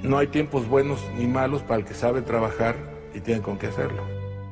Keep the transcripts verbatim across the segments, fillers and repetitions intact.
No hay tiempos buenos ni malos para el que sabe trabajar y tiene con qué hacerlo.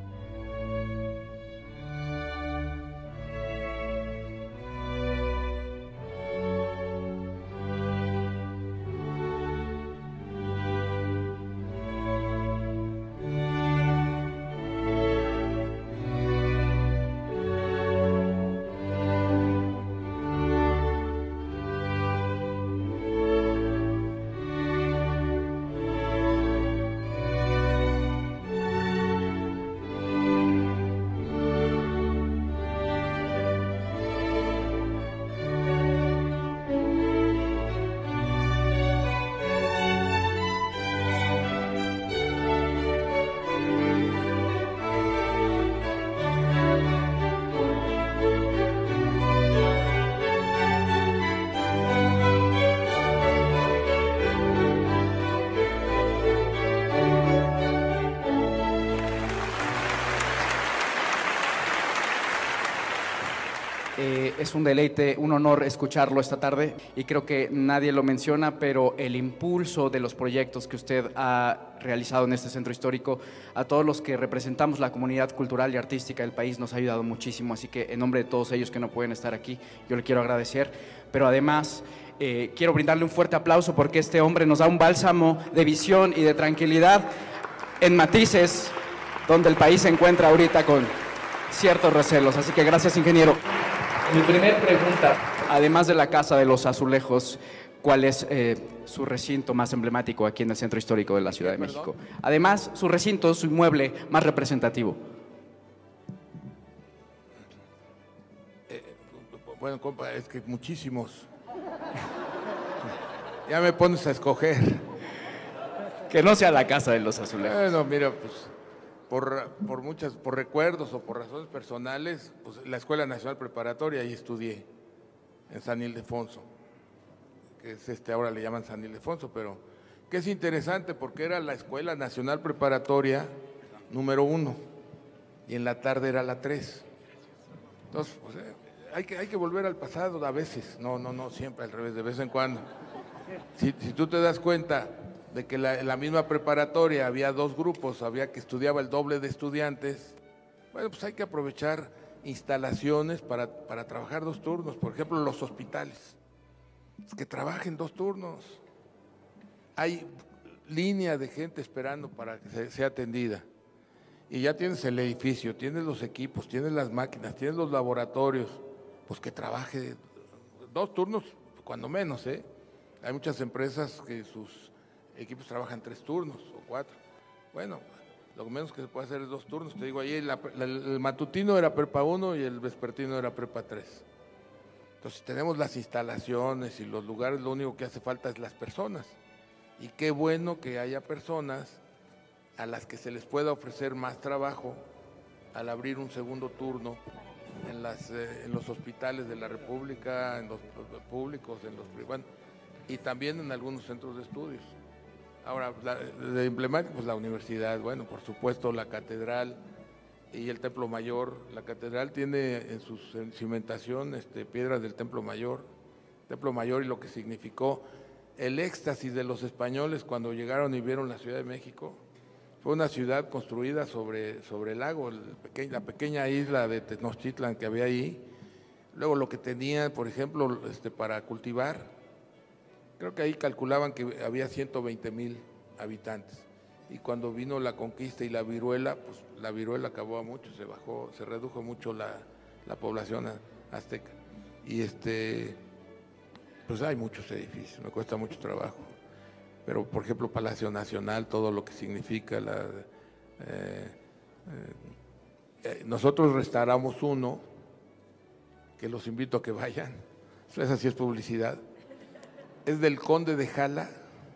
Eh, es un deleite, un honor escucharlo esta tarde y creo que nadie lo menciona, pero el impulso de los proyectos que usted ha realizado en este centro histórico, a todos los que representamos la comunidad cultural y artística del país nos ha ayudado muchísimo, así que en nombre de todos ellos que no pueden estar aquí, yo le quiero agradecer, pero además eh, quiero brindarle un fuerte aplauso porque este hombre nos da un bálsamo de visión y de tranquilidad en matices donde el país se encuentra ahorita con ciertos recelos, así que gracias, ingeniero. Mi primer pregunta, además de la Casa de los Azulejos, ¿cuál es eh, su recinto más emblemático aquí en el Centro Histórico de la Ciudad de México? Además, su recinto, su inmueble más representativo. Eh, bueno, compa, es que muchísimos. Ya me pones a escoger. Que no sea la Casa de los Azulejos. Bueno, mira, pues por, por muchas, por recuerdos o por razones personales, pues la Escuela Nacional Preparatoria, ahí estudié, en San Ildefonso, que es este, ahora le llaman San Ildefonso, pero que es interesante porque era la Escuela Nacional Preparatoria número uno, y en la tarde era la tres. Entonces, pues, eh, hay que, hay que volver al pasado a veces, no, no, no siempre, al revés, de vez en cuando. Si, si tú te das cuenta de que la, la misma preparatoria había dos grupos, había que estudiaba el doble de estudiantes, bueno, pues hay que aprovechar instalaciones para, para trabajar dos turnos, por ejemplo, los hospitales, pues que trabajen dos turnos. Hay línea de gente esperando para que se, sea atendida. Y ya tienes el edificio, tienes los equipos, tienes las máquinas, tienes los laboratorios, pues que trabaje dos turnos, cuando menos, ¿eh? Hay muchas empresas que sus equipos trabajan tres turnos o cuatro. Bueno, lo menos que se puede hacer es dos turnos. Te digo, ahí la, la, el matutino era prepa uno y el vespertino era prepa tres. Entonces tenemos las instalaciones y los lugares, lo único que hace falta es las personas. Y qué bueno que haya personas a las que se les pueda ofrecer más trabajo al abrir un segundo turno en, las, eh, en los hospitales de la República, en los públicos, en los privados y también en algunos centros de estudios. Ahora, la, de emblemático, pues la universidad, bueno, por supuesto la catedral y el Templo Mayor. La catedral tiene en su cimentación este, piedras del Templo Mayor, Templo Mayor y lo que significó el éxtasis de los españoles cuando llegaron y vieron la Ciudad de México. Fue una ciudad construida sobre, sobre el lago, el pequeño, la pequeña isla de Tenochtitlan que había ahí. Luego lo que tenía, por ejemplo, este, para cultivar. Creo que ahí calculaban que había ciento veinte mil habitantes. Y cuando vino la conquista y la viruela, pues la viruela acabó a mucho, se bajó, se redujo mucho la, la población azteca. Y este, pues hay muchos edificios, me cuesta mucho trabajo. Pero, por ejemplo, Palacio Nacional, todo lo que significa la... Eh, eh, nosotros restauramos uno, que los invito a que vayan, esa sí es publicidad. Es del Conde de Jala,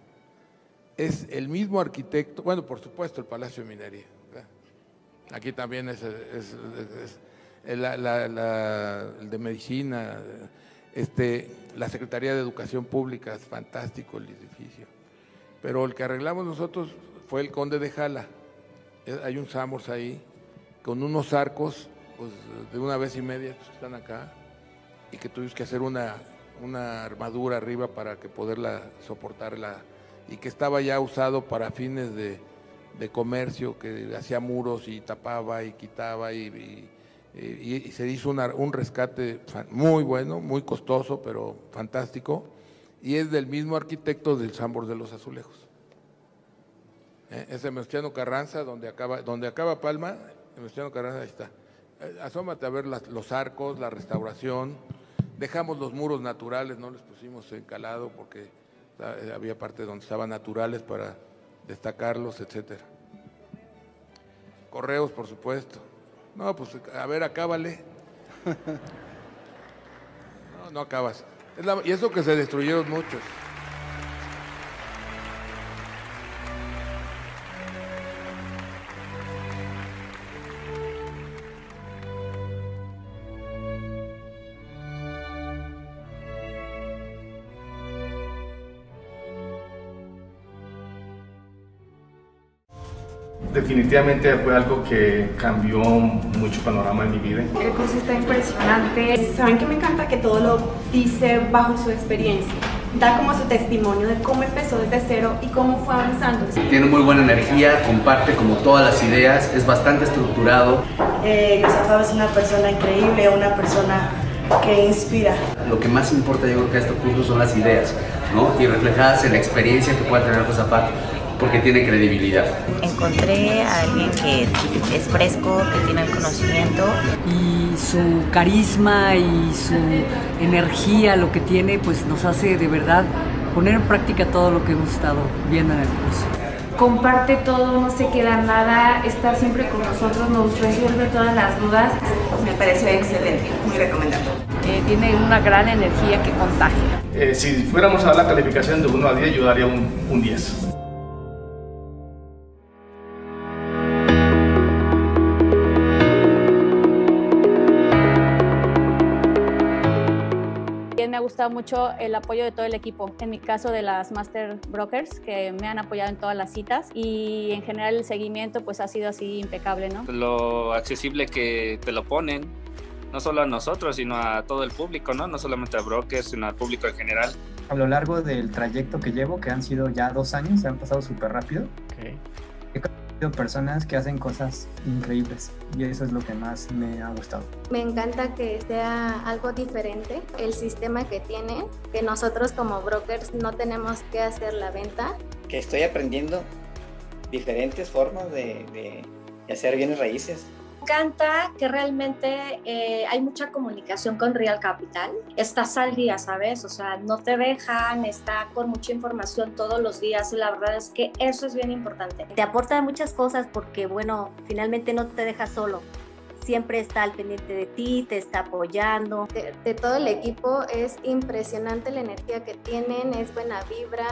es el mismo arquitecto, bueno, por supuesto el Palacio de Minería, ¿verdad? Aquí también es, es, es, es la, la, la, el de Medicina, este, la Secretaría de Educación Pública, es fantástico el edificio, pero el que arreglamos nosotros fue el Conde de Jala. Hay un Samos ahí, con unos arcos pues, de una vez y media, estos que están acá, y que tuvimos que hacer una... una armadura arriba para que poderla soportar la, y que estaba ya usado para fines de, de comercio, que hacía muros y tapaba y quitaba y, y, y, y se hizo una, un rescate muy bueno, muy costoso, pero fantástico, y es del mismo arquitecto del Sambor de los Azulejos. ¿Eh? Es Venustiano Carranza, donde acaba, donde acaba Palma, Venustiano Carranza, ahí está. Eh, asómate a ver las, los arcos, la restauración. Dejamos los muros naturales, no les pusimos encalado porque había parte donde estaban naturales para destacarlos, etcétera. Correos, por supuesto. No, pues a ver, acábale. No, no acabas. Es la, y eso que se destruyeron muchos. Definitivamente fue algo que cambió mucho el panorama de mi vida. El curso está impresionante. Saben que me encanta que todo lo dice bajo su experiencia. Da como su testimonio de cómo empezó desde cero y cómo fue avanzando. Tiene muy buena energía, comparte como todas las ideas, es bastante estructurado. Eh, Yosafat es una persona increíble, una persona que inspira. Lo que más importa yo creo que a este curso son las ideas, ¿no? Y reflejadas en la experiencia que pueda tener Yosafat, porque tiene credibilidad. Encontré a alguien que es fresco, que tiene el conocimiento. Y su carisma y su energía, lo que tiene, pues nos hace de verdad poner en práctica todo lo que hemos estado viendo en el curso. Comparte todo, no se queda nada, está siempre con nosotros, nos resuelve todas las dudas. Me pareció excelente, muy recomendable. Eh, tiene una gran energía que contagia. Eh, si fuéramos a dar la calificación de uno a diez, yo daría un, un diez. Me ha gustado mucho el apoyo de todo el equipo, en mi caso de las Master Brokers, que me han apoyado en todas las citas, y en general el seguimiento pues ha sido así impecable, ¿no? Lo accesible que te lo ponen, no solo a nosotros, sino a todo el público, ¿no? No solamente a brokers, sino al público en general. A lo largo del trayecto que llevo, que han sido ya dos años, se han pasado súper rápido. Okay. He conocido personas que hacen cosas increíbles y eso es lo que más me ha gustado. Me encanta que sea algo diferente el sistema que tiene, que nosotros como brokers no tenemos que hacer la venta. Que estoy aprendiendo diferentes formas de, de, de hacer bienes raíces. Me encanta que realmente eh, hay mucha comunicación con Real Capital. Estás al día, ¿sabes? O sea, no te dejan, está con mucha información todos los días y la verdad es que eso es bien importante. Te aporta muchas cosas porque, bueno, finalmente no te deja solo. Siempre está al pendiente de ti, te está apoyando. De, de todo el equipo es impresionante la energía que tienen, es buena vibra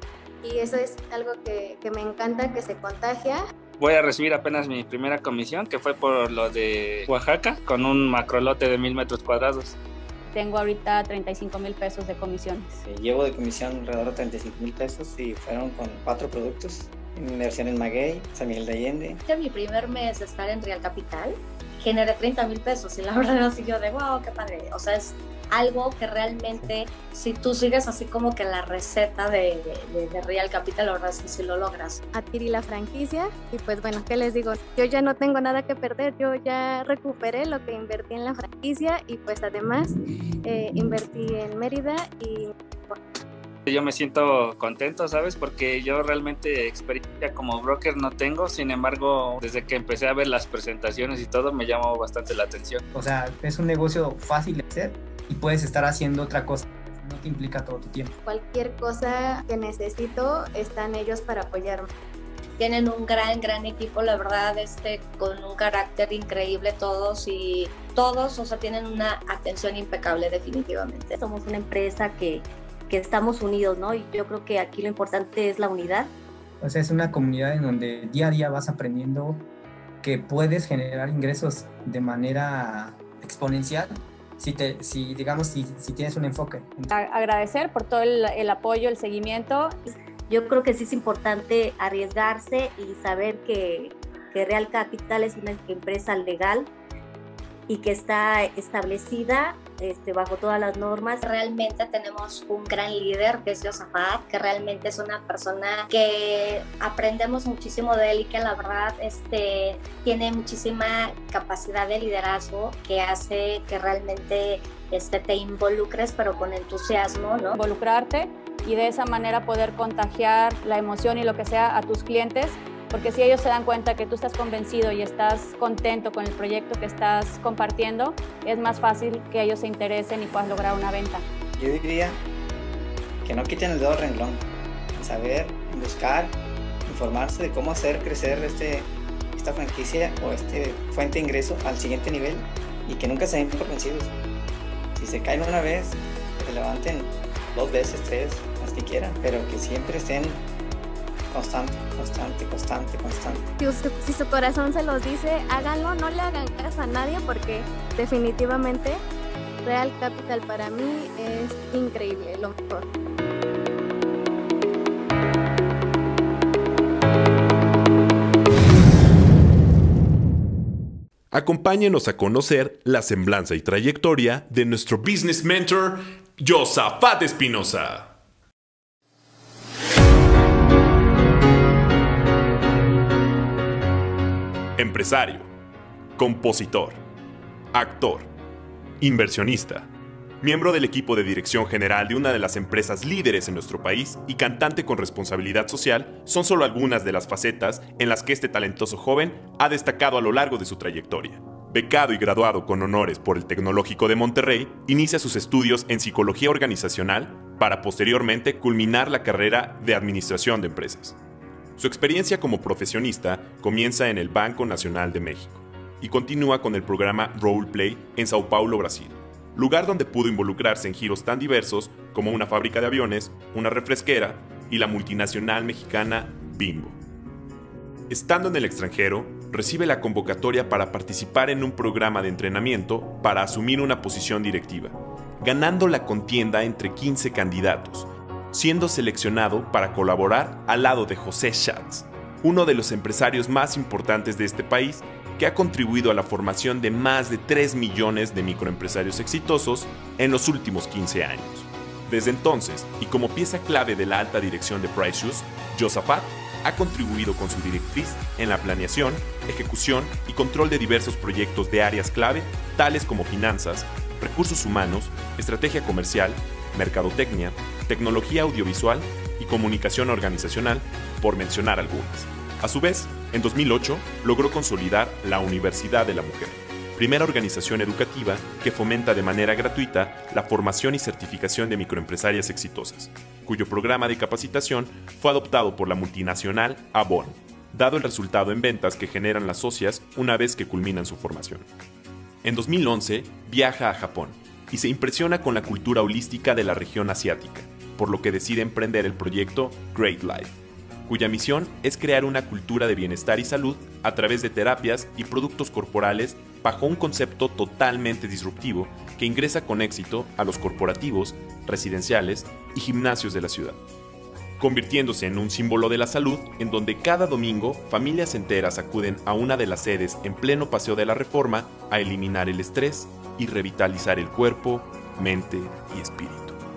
y eso es algo que, que me encanta, que se contagia. Voy a recibir apenas mi primera comisión, que fue por lo de Oaxaca, con un macrolote de mil metros cuadrados. Tengo ahorita treinta y cinco mil pesos de comisiones. Llevo de comisión alrededor de treinta y cinco mil pesos y fueron con cuatro productos. Inversión en Maguey, San Miguel de Allende. En mi primer mes de estar en Real Capital, generé treinta mil pesos y la verdad así yo de wow, qué padre. O sea, es algo que realmente, si tú sigues así como que la receta de, de, de Real Capital, la verdad es que sí lo logras. Adquirí la franquicia y pues bueno, ¿qué les digo? Yo ya no tengo nada que perder, yo ya recuperé lo que invertí en la franquicia y pues además eh, invertí en Mérida y... Yo me siento contento, ¿sabes? Porque yo realmente experiencia como broker no tengo, sin embargo, desde que empecé a ver las presentaciones y todo, me llamó bastante la atención. O sea, es un negocio fácil de hacer y puedes estar haciendo otra cosa, no te implica todo tu tiempo. Cualquier cosa que necesito, están ellos para apoyarme. Tienen un gran, gran equipo, la verdad, este, con un carácter increíble todos y todos, o sea, tienen una atención impecable definitivamente. Somos una empresa que que estamos unidos, ¿no? Y yo creo que aquí lo importante es la unidad. O sea, es una comunidad en donde día a día vas aprendiendo que puedes generar ingresos de manera exponencial si, te, si digamos, si, si tienes un enfoque. Agradecer por todo el, el apoyo, el seguimiento. Yo creo que sí es importante arriesgarse y saber que, que Real Capital es una empresa legal y que está establecida este, bajo todas las normas. Realmente tenemos un gran líder que es Josafat, que realmente es una persona que aprendemos muchísimo de él y que la verdad este, tiene muchísima capacidad de liderazgo que hace que realmente este, te involucres pero con entusiasmo, ¿no? Involucrarte y de esa manera poder contagiar la emoción y lo que sea a tus clientes, porque si ellos se dan cuenta que tú estás convencido y estás contento con el proyecto que estás compartiendo, es más fácil que ellos se interesen y puedas lograr una venta. Yo diría que no quiten el dedo del renglón, saber, buscar, informarse de cómo hacer crecer este, esta franquicia o este fuente de ingreso al siguiente nivel y que nunca se den por vencidos. Si se caen una vez, que se levanten dos veces, tres, las que quieran, pero que siempre estén constante, constante, constante, constante. Si, usted, si su corazón se los dice, háganlo, no le hagan caso a nadie porque definitivamente Real Capital para mí es increíble, lo mejor. Acompáñenos a conocer la semblanza y trayectoria de nuestro business mentor, Josafat Espinosa. Empresario, compositor, actor, inversionista, miembro del equipo de dirección general de una de las empresas líderes en nuestro país y cantante con responsabilidad social son solo algunas de las facetas en las que este talentoso joven ha destacado a lo largo de su trayectoria. Becado y graduado con honores por el Tecnológico de Monterrey, inicia sus estudios en Psicología Organizacional para posteriormente culminar la carrera de Administración de Empresas. Su experiencia como profesionista comienza en el Banco Nacional de México y continúa con el programa Roleplay en Sao Paulo, Brasil, lugar donde pudo involucrarse en giros tan diversos como una fábrica de aviones, una refresquera y la multinacional mexicana Bimbo. Estando en el extranjero, recibe la convocatoria para participar en un programa de entrenamiento para asumir una posición directiva, ganando la contienda entre quince candidatos, siendo seleccionado para colaborar al lado de José Schatz, uno de los empresarios más importantes de este país que ha contribuido a la formación de más de tres millones de microempresarios exitosos en los últimos quince años. Desde entonces, y como pieza clave de la alta dirección de Price Shoes, Josafat ha contribuido con su directriz en la planeación, ejecución y control de diversos proyectos de áreas clave, tales como finanzas, recursos humanos, estrategia comercial, mercadotecnia, tecnología audiovisual y comunicación organizacional, por mencionar algunas. A su vez, en dos mil ocho logró consolidar la Universidad de la Mujer, primera organización educativa que fomenta de manera gratuita la formación y certificación de microempresarias exitosas, cuyo programa de capacitación fue adoptado por la multinacional Avon, dado el resultado en ventas que generan las socias una vez que culminan su formación. En dos mil once viaja a Japón y se impresiona con la cultura holística de la región asiática, por lo que decide emprender el proyecto Great Life, cuya misión es crear una cultura de bienestar y salud a través de terapias y productos corporales bajo un concepto totalmente disruptivo que ingresa con éxito a los corporativos, residenciales y gimnasios de la ciudad, convirtiéndose en un símbolo de la salud en donde cada domingo familias enteras acuden a una de las sedes en pleno Paseo de la Reforma a eliminar el estrés y revitalizar el cuerpo, mente y espíritu.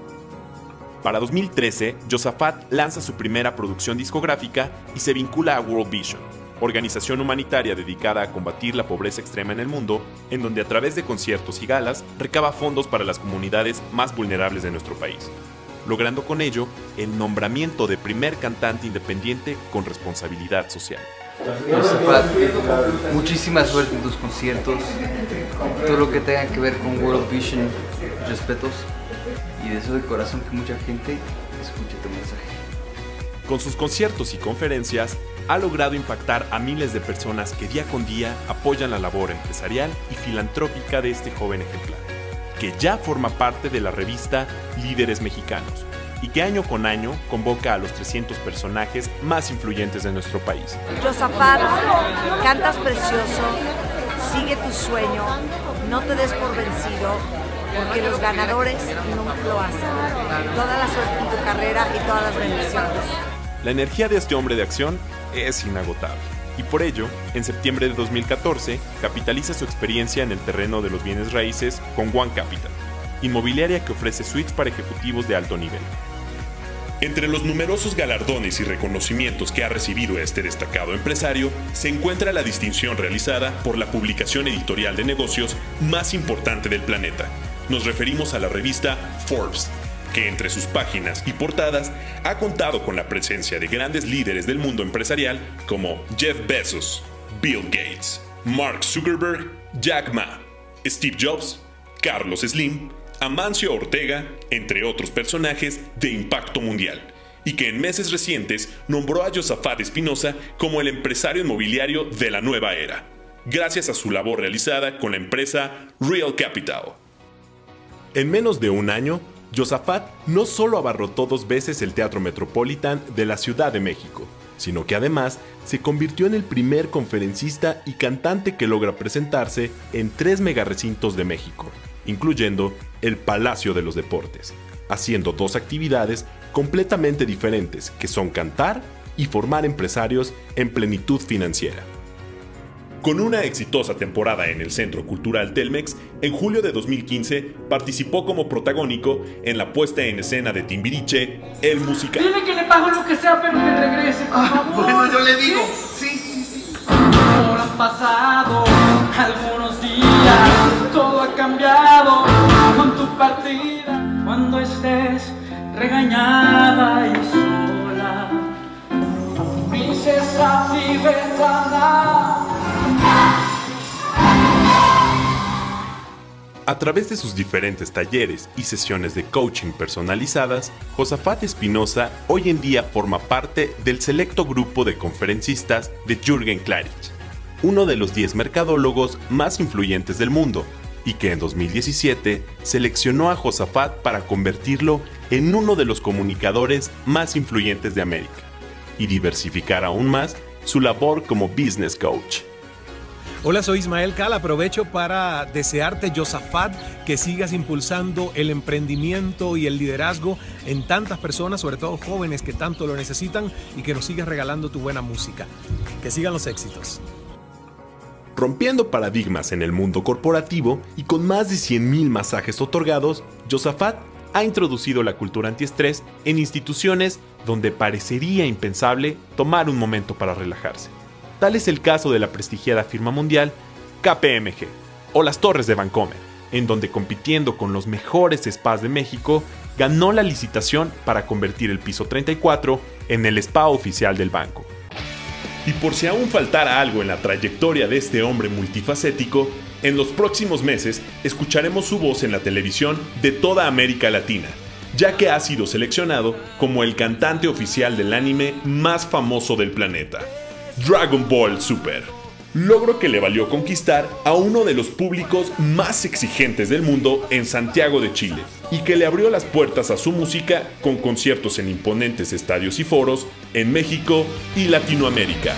Para dos mil trece, Josafat lanza su primera producción discográfica y se vincula a World Vision, organización humanitaria dedicada a combatir la pobreza extrema en el mundo, en donde a través de conciertos y galas recaba fondos para las comunidades más vulnerables de nuestro país, logrando con ello el nombramiento de primer cantante independiente con responsabilidad social. Josafat, muchísima suerte en tus conciertos, todo lo que tenga que ver con World Vision, respetos, y deseo de corazón que mucha gente escuche tu mensaje. Con sus conciertos y conferencias, ha logrado impactar a miles de personas que día con día apoyan la labor empresarial y filantrópica de este joven ejemplar, que ya forma parte de la revista Líderes Mexicanos y que año con año convoca a los trescientos personajes más influyentes de nuestro país. Josafat, cantas precioso, sigue tu sueño, no te des por vencido, porque los ganadores nunca lo hacen. Toda la suerte en tu carrera y todas las bendiciones. La energía de este hombre de acción es inagotable. Y por ello, en septiembre de dos mil catorce, capitaliza su experiencia en el terreno de los bienes raíces con One Capital, inmobiliaria que ofrece suites para ejecutivos de alto nivel. Entre los numerosos galardones y reconocimientos que ha recibido este destacado empresario, se encuentra la distinción realizada por la publicación editorial de negocios más importante del planeta. Nos referimos a la revista Forbes, que entre sus páginas y portadas ha contado con la presencia de grandes líderes del mundo empresarial como Jeff Bezos, Bill Gates, Mark Zuckerberg, Jack Ma, Steve Jobs, Carlos Slim, Amancio Ortega, entre otros personajes de impacto mundial, y que en meses recientes nombró a Josafat Espinosa como el empresario inmobiliario de la nueva era, gracias a su labor realizada con la empresa Real Capital. En menos de un año, Josafat no solo abarrotó dos veces el Teatro Metropolitan de la Ciudad de México, sino que además se convirtió en el primer conferencista y cantante que logra presentarse en tres megarecintos de México, incluyendo el Palacio de los Deportes, haciendo dos actividades completamente diferentes, que son cantar y formar empresarios en plenitud financiera. Con una exitosa temporada en el Centro Cultural Telmex, en julio de dos mil quince participó como protagónico en la puesta en escena de Timbiriche, el musical. Dile que le pago lo que sea, pero que regrese, por favor. Bueno, yo le digo, sí, sí, sí. Ahora han pasado algunos días, todo ha cambiado con tu partida. Cuando estés regañada y sola, princesa tibetana. A través de sus diferentes talleres y sesiones de coaching personalizadas, Josafat Espinosa hoy en día forma parte del selecto grupo de conferencistas de Jürgen Klarich, uno de los diez mercadólogos más influyentes del mundo, y que en dos mil diecisiete seleccionó a Josafat para convertirlo en uno de los comunicadores más influyentes de América, y diversificar aún más su labor como business coach. Hola, soy Ismael Cal. Aprovecho para desearte, Josafat, que sigas impulsando el emprendimiento y el liderazgo en tantas personas, sobre todo jóvenes que tanto lo necesitan, y que nos sigas regalando tu buena música. Que sigan los éxitos. Rompiendo paradigmas en el mundo corporativo y con más de cien mil masajes otorgados, Josafat ha introducido la cultura antiestrés en instituciones donde parecería impensable tomar un momento para relajarse. Tal es el caso de la prestigiada firma mundial K P M G o las Torres de Vancomer, en donde, compitiendo con los mejores spas de México, ganó la licitación para convertir el piso treinta y cuatro en el spa oficial del banco. Y por si aún faltara algo en la trayectoria de este hombre multifacético, en los próximos meses escucharemos su voz en la televisión de toda América Latina, ya que ha sido seleccionado como el cantante oficial del anime más famoso del planeta, Dragon Ball Super, logro que le valió conquistar a uno de los públicos más exigentes del mundo en Santiago de Chile, y que le abrió las puertas a su música con conciertos en imponentes estadios y foros en México y Latinoamérica.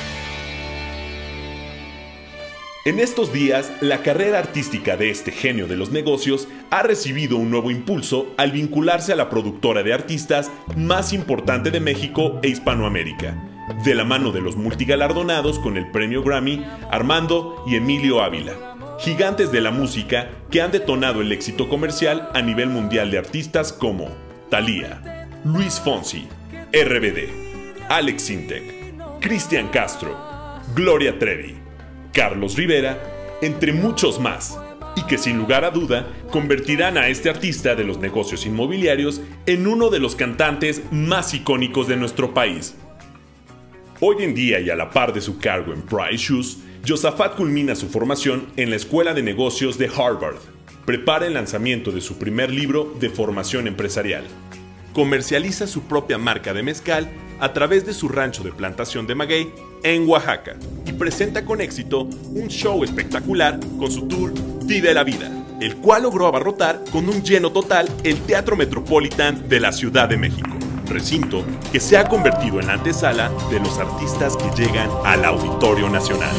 En estos días, la carrera artística de este genio de los negocios ha recibido un nuevo impulso al vincularse a la productora de artistas más importante de México e Hispanoamérica, de la mano de los multigalardonados con el premio Grammy Armando y Emilio Ávila, gigantes de la música que han detonado el éxito comercial a nivel mundial de artistas como Thalía, Luis Fonsi, R B D, Alex Sintek, Cristian Castro, Gloria Trevi, Carlos Rivera, entre muchos más, y que sin lugar a duda convertirán a este artista de los negocios inmobiliarios en uno de los cantantes más icónicos de nuestro país. Hoy en día, y a la par de su cargo en Price Shoes, Josafat culmina su formación en la Escuela de Negocios de Harvard. Prepara el lanzamiento de su primer libro de formación empresarial. Comercializa su propia marca de mezcal a través de su rancho de plantación de maguey en Oaxaca, y presenta con éxito un show espectacular con su tour Vive la Vida, el cual logró abarrotar con un lleno total el Teatro Metropolitan de la Ciudad de México, recinto que se ha convertido en la antesala de los artistas que llegan al Auditorio Nacional.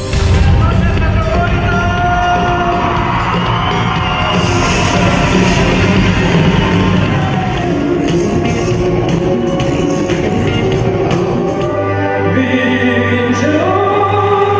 Vive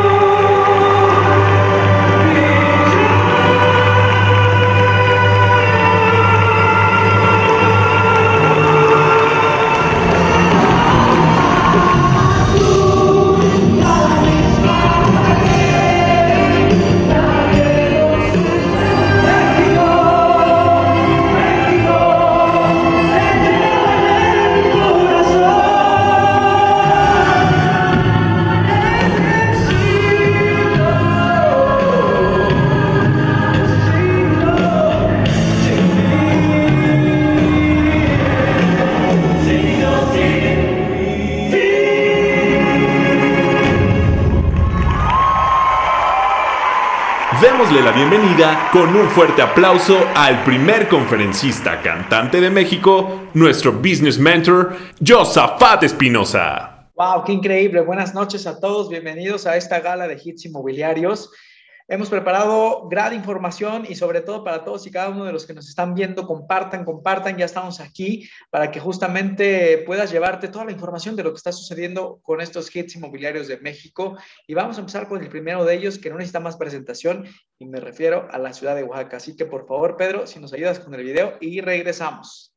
Démosle la bienvenida con un fuerte aplauso al primer conferencista cantante de México, nuestro business mentor, Josafat Espinosa. ¡Wow! ¡Qué increíble! Buenas noches a todos. Bienvenidos a esta gala de hits inmobiliarios. Hemos preparado gran información y sobre todo para todos y cada uno de los que nos están viendo, compartan, compartan. Ya estamos aquí para que justamente puedas llevarte toda la información de lo que está sucediendo con estos hits inmobiliarios de México. Y vamos a empezar con el primero de ellos, que no necesita más presentación, y me refiero a la ciudad de Oaxaca. Así que por favor, Pedro, si nos ayudas con el video y regresamos.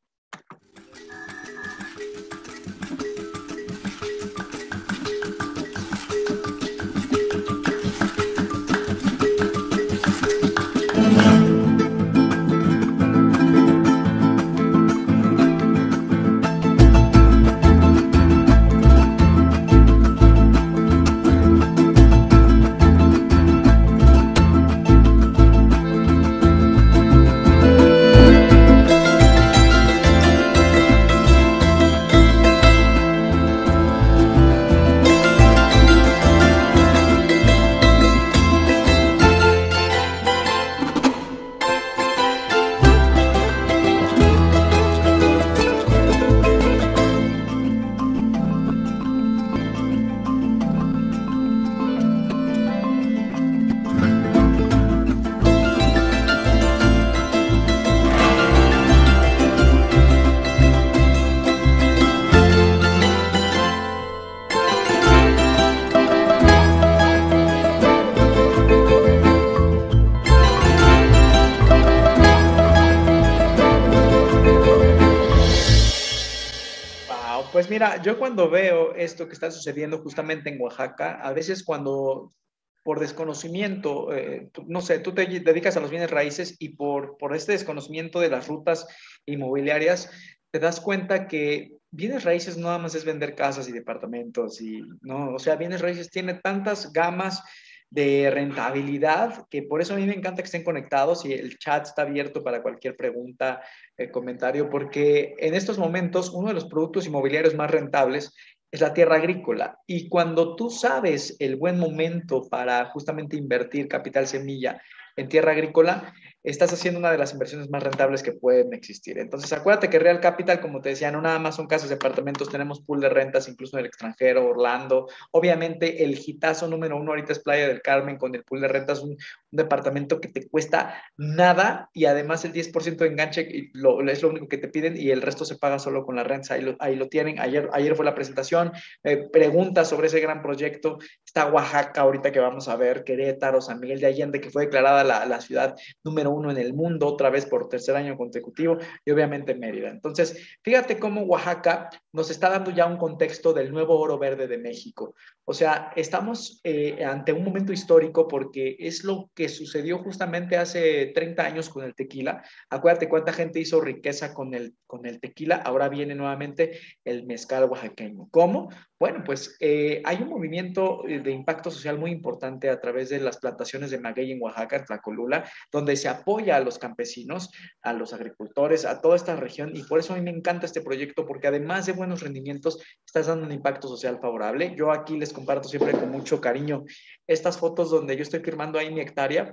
Pues mira, yo cuando veo esto que está sucediendo justamente en Oaxaca, a veces cuando por desconocimiento, eh, no sé, tú te dedicas a los bienes raíces y por, por este desconocimiento de las rutas inmobiliarias, te das cuenta que bienes raíces no nada más es vender casas y departamentos, y, no, o sea, bienes raíces tiene tantas gamas de rentabilidad, que por eso a mí me encanta que estén conectados y el chat está abierto para cualquier pregunta, eh, comentario, porque en estos momentos uno de los productos inmobiliarios más rentables es la tierra agrícola, y cuando tú sabes el buen momento para justamente invertir capital semilla en tierra agrícola, estás haciendo una de las inversiones más rentables que pueden existir. Entonces, acuérdate que Real Capital, como te decía, no nada más son casas de apartamentos, tenemos pool de rentas incluso en el extranjero, Orlando. Obviamente, el hitazo número uno ahorita es Playa del Carmen con el pool de rentas, un, un departamento que te cuesta nada y además el diez por ciento de enganche lo, es lo único que te piden y el resto se paga solo con la renta. Ahí lo, ahí lo tienen. Ayer, ayer fue la presentación. Eh, preguntas sobre ese gran proyecto. Está Oaxaca ahorita que vamos a ver, Querétaro, San Miguel de Allende, que fue declarada la, la ciudad número uno en el mundo, otra vez por tercer año consecutivo, y obviamente Mérida. Entonces, fíjate cómo Oaxaca nos está dando ya un contexto del nuevo oro verde de México. O sea, estamos eh, ante un momento histórico porque es lo que sucedió justamente hace treinta años con el tequila. Acuérdate cuánta gente hizo riqueza con el, con el tequila. Ahora viene nuevamente el mezcal oaxaqueño. ¿Cómo? Bueno, pues eh, hay un movimiento de impacto social muy importante a través de las plantaciones de maguey en Oaxaca, en Tlacolula, donde se apoya a los campesinos, a los agricultores, a toda esta región, y por eso a mí me encanta este proyecto, porque además de buenos rendimientos, estás dando un impacto social favorable. Yo aquí les comparto siempre con mucho cariño estas fotos donde yo estoy firmando ahí mi hectárea.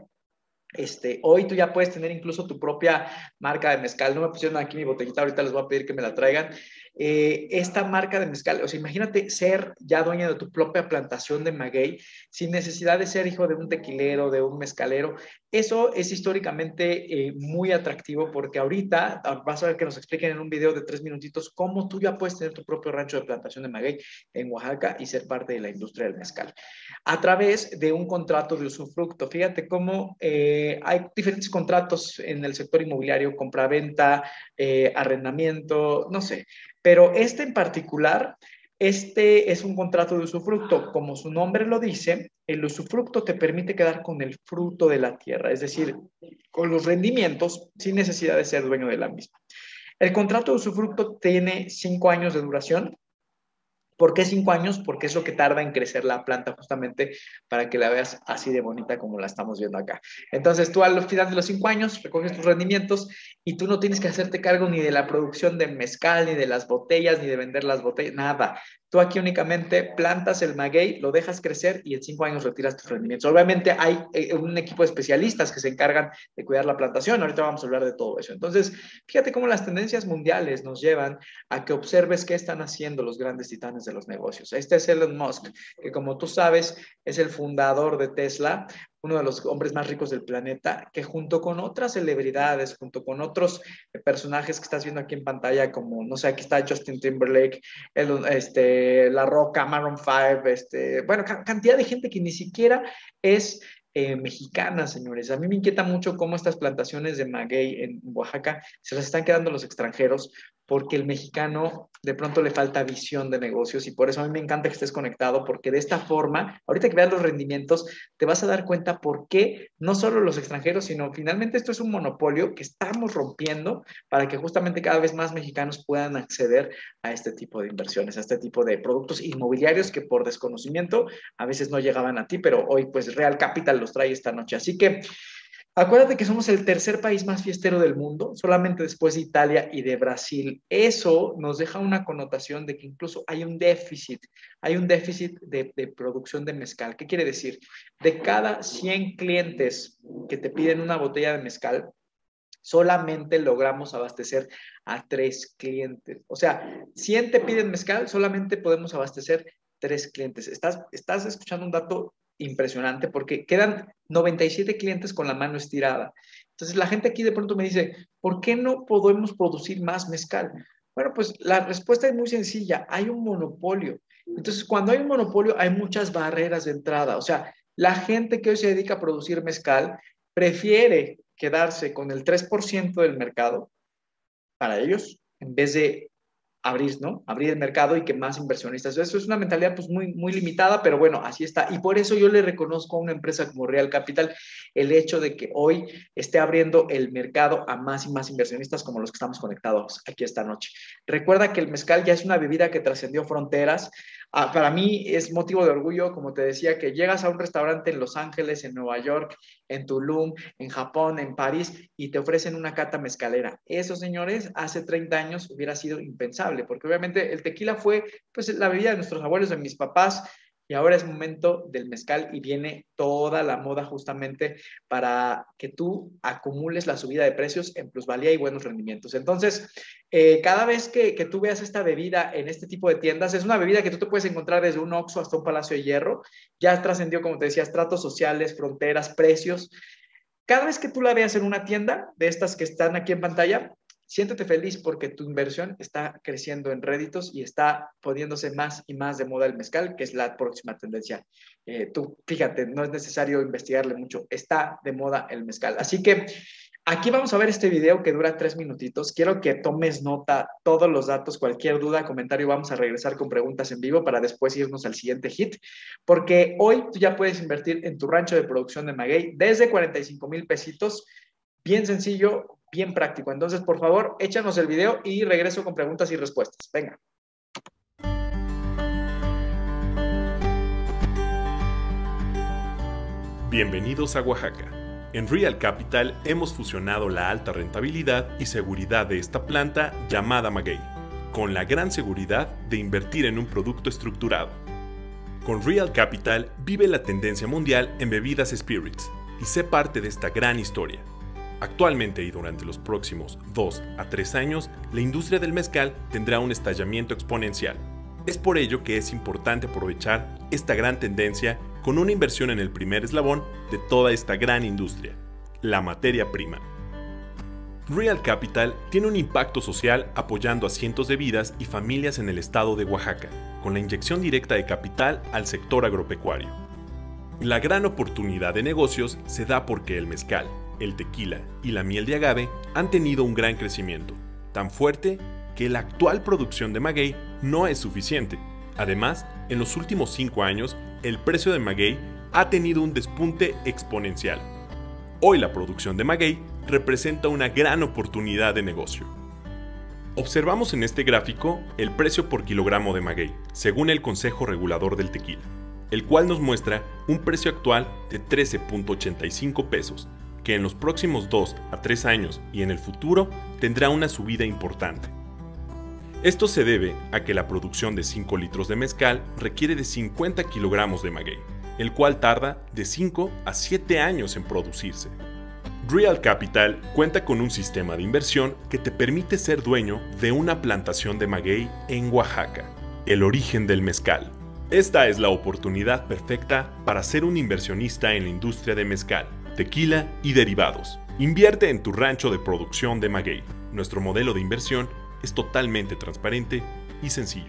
Este, hoy tú ya puedes tener incluso tu propia marca de mezcal. No me pusieron aquí mi botellita, ahorita les voy a pedir que me la traigan. Eh, esta marca de mezcal, o sea, imagínate ser ya dueña de tu propia plantación de maguey sin necesidad de ser hijo de un tequilero, de un mezcalero. Eso es históricamente eh, muy atractivo, porque ahorita vas a ver que nos expliquen en un video de tres minutitos cómo tú ya puedes tener tu propio rancho de plantación de maguey en Oaxaca y ser parte de la industria del mezcal a través de un contrato de usufructo. Fíjate cómo eh, hay diferentes contratos en el sector inmobiliario: compraventa, eh, arrendamiento, no sé. Pero este en particular, este es un contrato de usufructo. Como su nombre lo dice, el usufructo te permite quedar con el fruto de la tierra, es decir, con los rendimientos sin necesidad de ser dueño de la misma. El contrato de usufructo tiene cinco años de duración. ¿Por qué cinco años? Porque es lo que tarda en crecer la planta, justamente para que la veas así de bonita como la estamos viendo acá. Entonces tú al final de los cinco años recoges tus rendimientos y tú no tienes que hacerte cargo ni de la producción de mezcal, ni de las botellas, ni de vender las botellas, nada. Tú Tú aquí únicamente plantas el maguey, lo dejas crecer y en cinco años retiras tus rendimientos. Obviamente hay eh, un equipo de especialistas que se encargan de cuidar la plantación. Ahorita vamos a hablar de todo eso. Entonces, fíjate cómo las tendencias mundiales nos llevan a que observes qué están haciendo los grandes titanes de los negocios. Este es Elon Musk, que como tú sabes es el fundador de Tesla, uno de los hombres más ricos del planeta, que junto con otras celebridades, junto con otros personajes que estás viendo aquí en pantalla, como, no sé, aquí está Justin Timberlake, el, este, La Roca, Maroon cinco, este, bueno, cantidad de gente que ni siquiera es eh, mexicana, señores. A mí me inquieta mucho cómo estas plantaciones de maguey en Oaxaca se las están quedando los extranjeros, porque el mexicano de pronto le falta visión de negocios y por eso a mí me encanta que estés conectado, porque de esta forma, ahorita que veas los rendimientos, te vas a dar cuenta por qué no solo los extranjeros, sino finalmente esto es un monopolio que estamos rompiendo para que justamente cada vez más mexicanos puedan acceder a este tipo de inversiones, a este tipo de productos inmobiliarios que por desconocimiento a veces no llegaban a ti, pero hoy pues Real Capital los trae esta noche. Así que acuérdate que somos el tercer país más fiestero del mundo, solamente después de Italia y de Brasil. Eso nos deja una connotación de que incluso hay un déficit, hay un déficit de, de producción de mezcal. ¿Qué quiere decir? De cada cien clientes que te piden una botella de mezcal, solamente logramos abastecer a tres clientes. O sea, cien te piden mezcal, solamente podemos abastecer tres clientes. Estás, estás escuchando un dato impresionante porque quedan noventa y siete clientes con la mano estirada. Entonces la gente aquí de pronto me dice, ¿por qué no podemos producir más mezcal? Bueno, pues la respuesta es muy sencilla, hay un monopolio. Entonces cuando hay un monopolio hay muchas barreras de entrada. O sea, la gente que hoy se dedica a producir mezcal prefiere quedarse con el tres por ciento del mercado para ellos en vez de abrir, ¿no? Abrir el mercado y que más inversionistas. Eso es una mentalidad pues muy, muy limitada, pero bueno, así está. Y por eso yo le reconozco a una empresa como Real Capital el hecho de que hoy esté abriendo el mercado a más y más inversionistas como los que estamos conectados aquí esta noche. Recuerda que el mezcal ya es una bebida que trascendió fronteras. Ah, para mí es motivo de orgullo, como te decía, que llegas a un restaurante en Los Ángeles, en Nueva York, en Tulum, en Japón, en París, y te ofrecen una cata mezcalera. Eso, señores, hace treinta años hubiera sido impensable, porque obviamente el tequila fue pues la bebida de nuestros abuelos, de mis papás, y ahora es momento del mezcal y viene toda la moda justamente para que tú acumules la subida de precios en plusvalía y buenos rendimientos. Entonces, eh, cada vez que, que tú veas esta bebida en este tipo de tiendas, es una bebida que tú te puedes encontrar desde un Oxxo hasta un Palacio de Hierro. Ya trascendió, como te decía, estratos sociales, fronteras, precios. Cada vez que tú la veas en una tienda de estas que están aquí en pantalla, siéntete feliz porque tu inversión está creciendo en réditos y está poniéndose más y más de moda el mezcal, que es la próxima tendencia. Eh, tú, fíjate, no es necesario investigarle mucho, está de moda el mezcal. Así que aquí vamos a ver este video que dura tres minutitos. Quiero que tomes nota todos los datos, cualquier duda, comentario, vamos a regresar con preguntas en vivo para después irnos al siguiente hit, porque hoy tú ya puedes invertir en tu rancho de producción de maguey desde cuarenta y cinco mil pesitos, bien sencillo, bien práctico. Entonces, por favor, échanos el video y regreso con preguntas y respuestas. Venga. Bienvenidos a Oaxaca. En Real Capital hemos fusionado la alta rentabilidad y seguridad de esta planta llamada maguey, con la gran seguridad de invertir en un producto estructurado. Con Real Capital vive la tendencia mundial en bebidas spirits y sé parte de esta gran historia. Actualmente y durante los próximos dos a tres años, la industria del mezcal tendrá un estallamiento exponencial. Es por ello que es importante aprovechar esta gran tendencia con una inversión en el primer eslabón de toda esta gran industria, la materia prima. Real Capital tiene un impacto social apoyando a cientos de vidas y familias en el estado de Oaxaca, con la inyección directa de capital al sector agropecuario. La gran oportunidad de negocios se da porque el mezcal, el tequila y la miel de agave han tenido un gran crecimiento, tan fuerte que la actual producción de maguey no es suficiente. Además, en los últimos cinco años, el precio de maguey ha tenido un despunte exponencial. Hoy la producción de maguey representa una gran oportunidad de negocio. Observamos en este gráfico el precio por kilogramo de maguey, según el Consejo Regulador del Tequila, el cual nos muestra un precio actual de trece punto ochenta y cinco pesos, que en los próximos dos a tres años y en el futuro tendrá una subida importante. Esto se debe a que la producción de cinco litros de mezcal requiere de cincuenta kilogramos de maguey, el cual tarda de cinco a siete años en producirse. Real Capital cuenta con un sistema de inversión que te permite ser dueño de una plantación de maguey en Oaxaca, el origen del mezcal. Esta es la oportunidad perfecta para ser un inversionista en la industria de mezcal, tequila y derivados. Invierte en tu rancho de producción de maguey. Nuestro modelo de inversión es totalmente transparente y sencillo.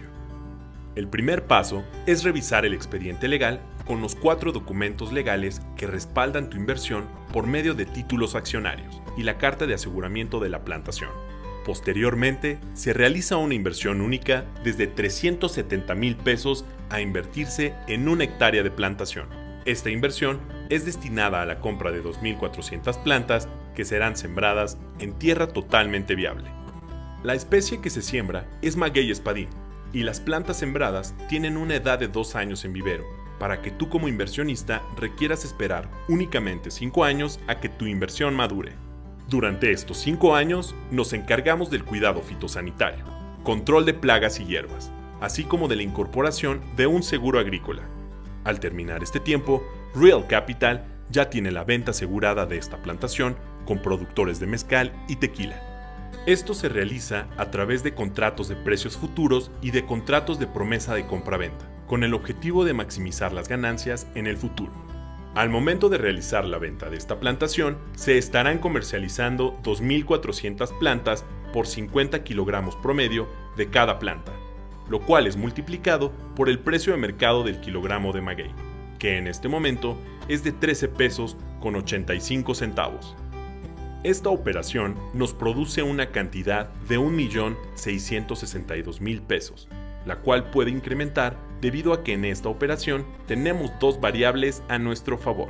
El primer paso es revisar el expediente legal con los cuatro documentos legales que respaldan tu inversión por medio de títulos accionarios y la carta de aseguramiento de la plantación. Posteriormente, se realiza una inversión única desde trescientos setenta mil pesos a invertirse en una hectárea de plantación. Esta inversión es destinada a la compra de dos mil cuatrocientas plantas que serán sembradas en tierra totalmente viable. La especie que se siembra es maguey espadín y las plantas sembradas tienen una edad de dos años en vivero, para que tú como inversionista requieras esperar únicamente cinco años a que tu inversión madure. Durante estos cinco años nos encargamos del cuidado fitosanitario, control de plagas y hierbas, así como de la incorporación de un seguro agrícola. Al terminar este tiempo, Real Capital ya tiene la venta asegurada de esta plantación con productores de mezcal y tequila. Esto se realiza a través de contratos de precios futuros y de contratos de promesa de compra-venta, con el objetivo de maximizar las ganancias en el futuro. Al momento de realizar la venta de esta plantación, se estarán comercializando dos mil cuatrocientas plantas por cincuenta kilogramos promedio de cada planta, lo cual es multiplicado por el precio de mercado del kilogramo de maguey, que en este momento es de trece pesos con ochenta y cinco centavos. Esta operación nos produce una cantidad de un millón seiscientos sesenta y dos mil pesos, la cual puede incrementar debido a que en esta operación tenemos dos variables a nuestro favor.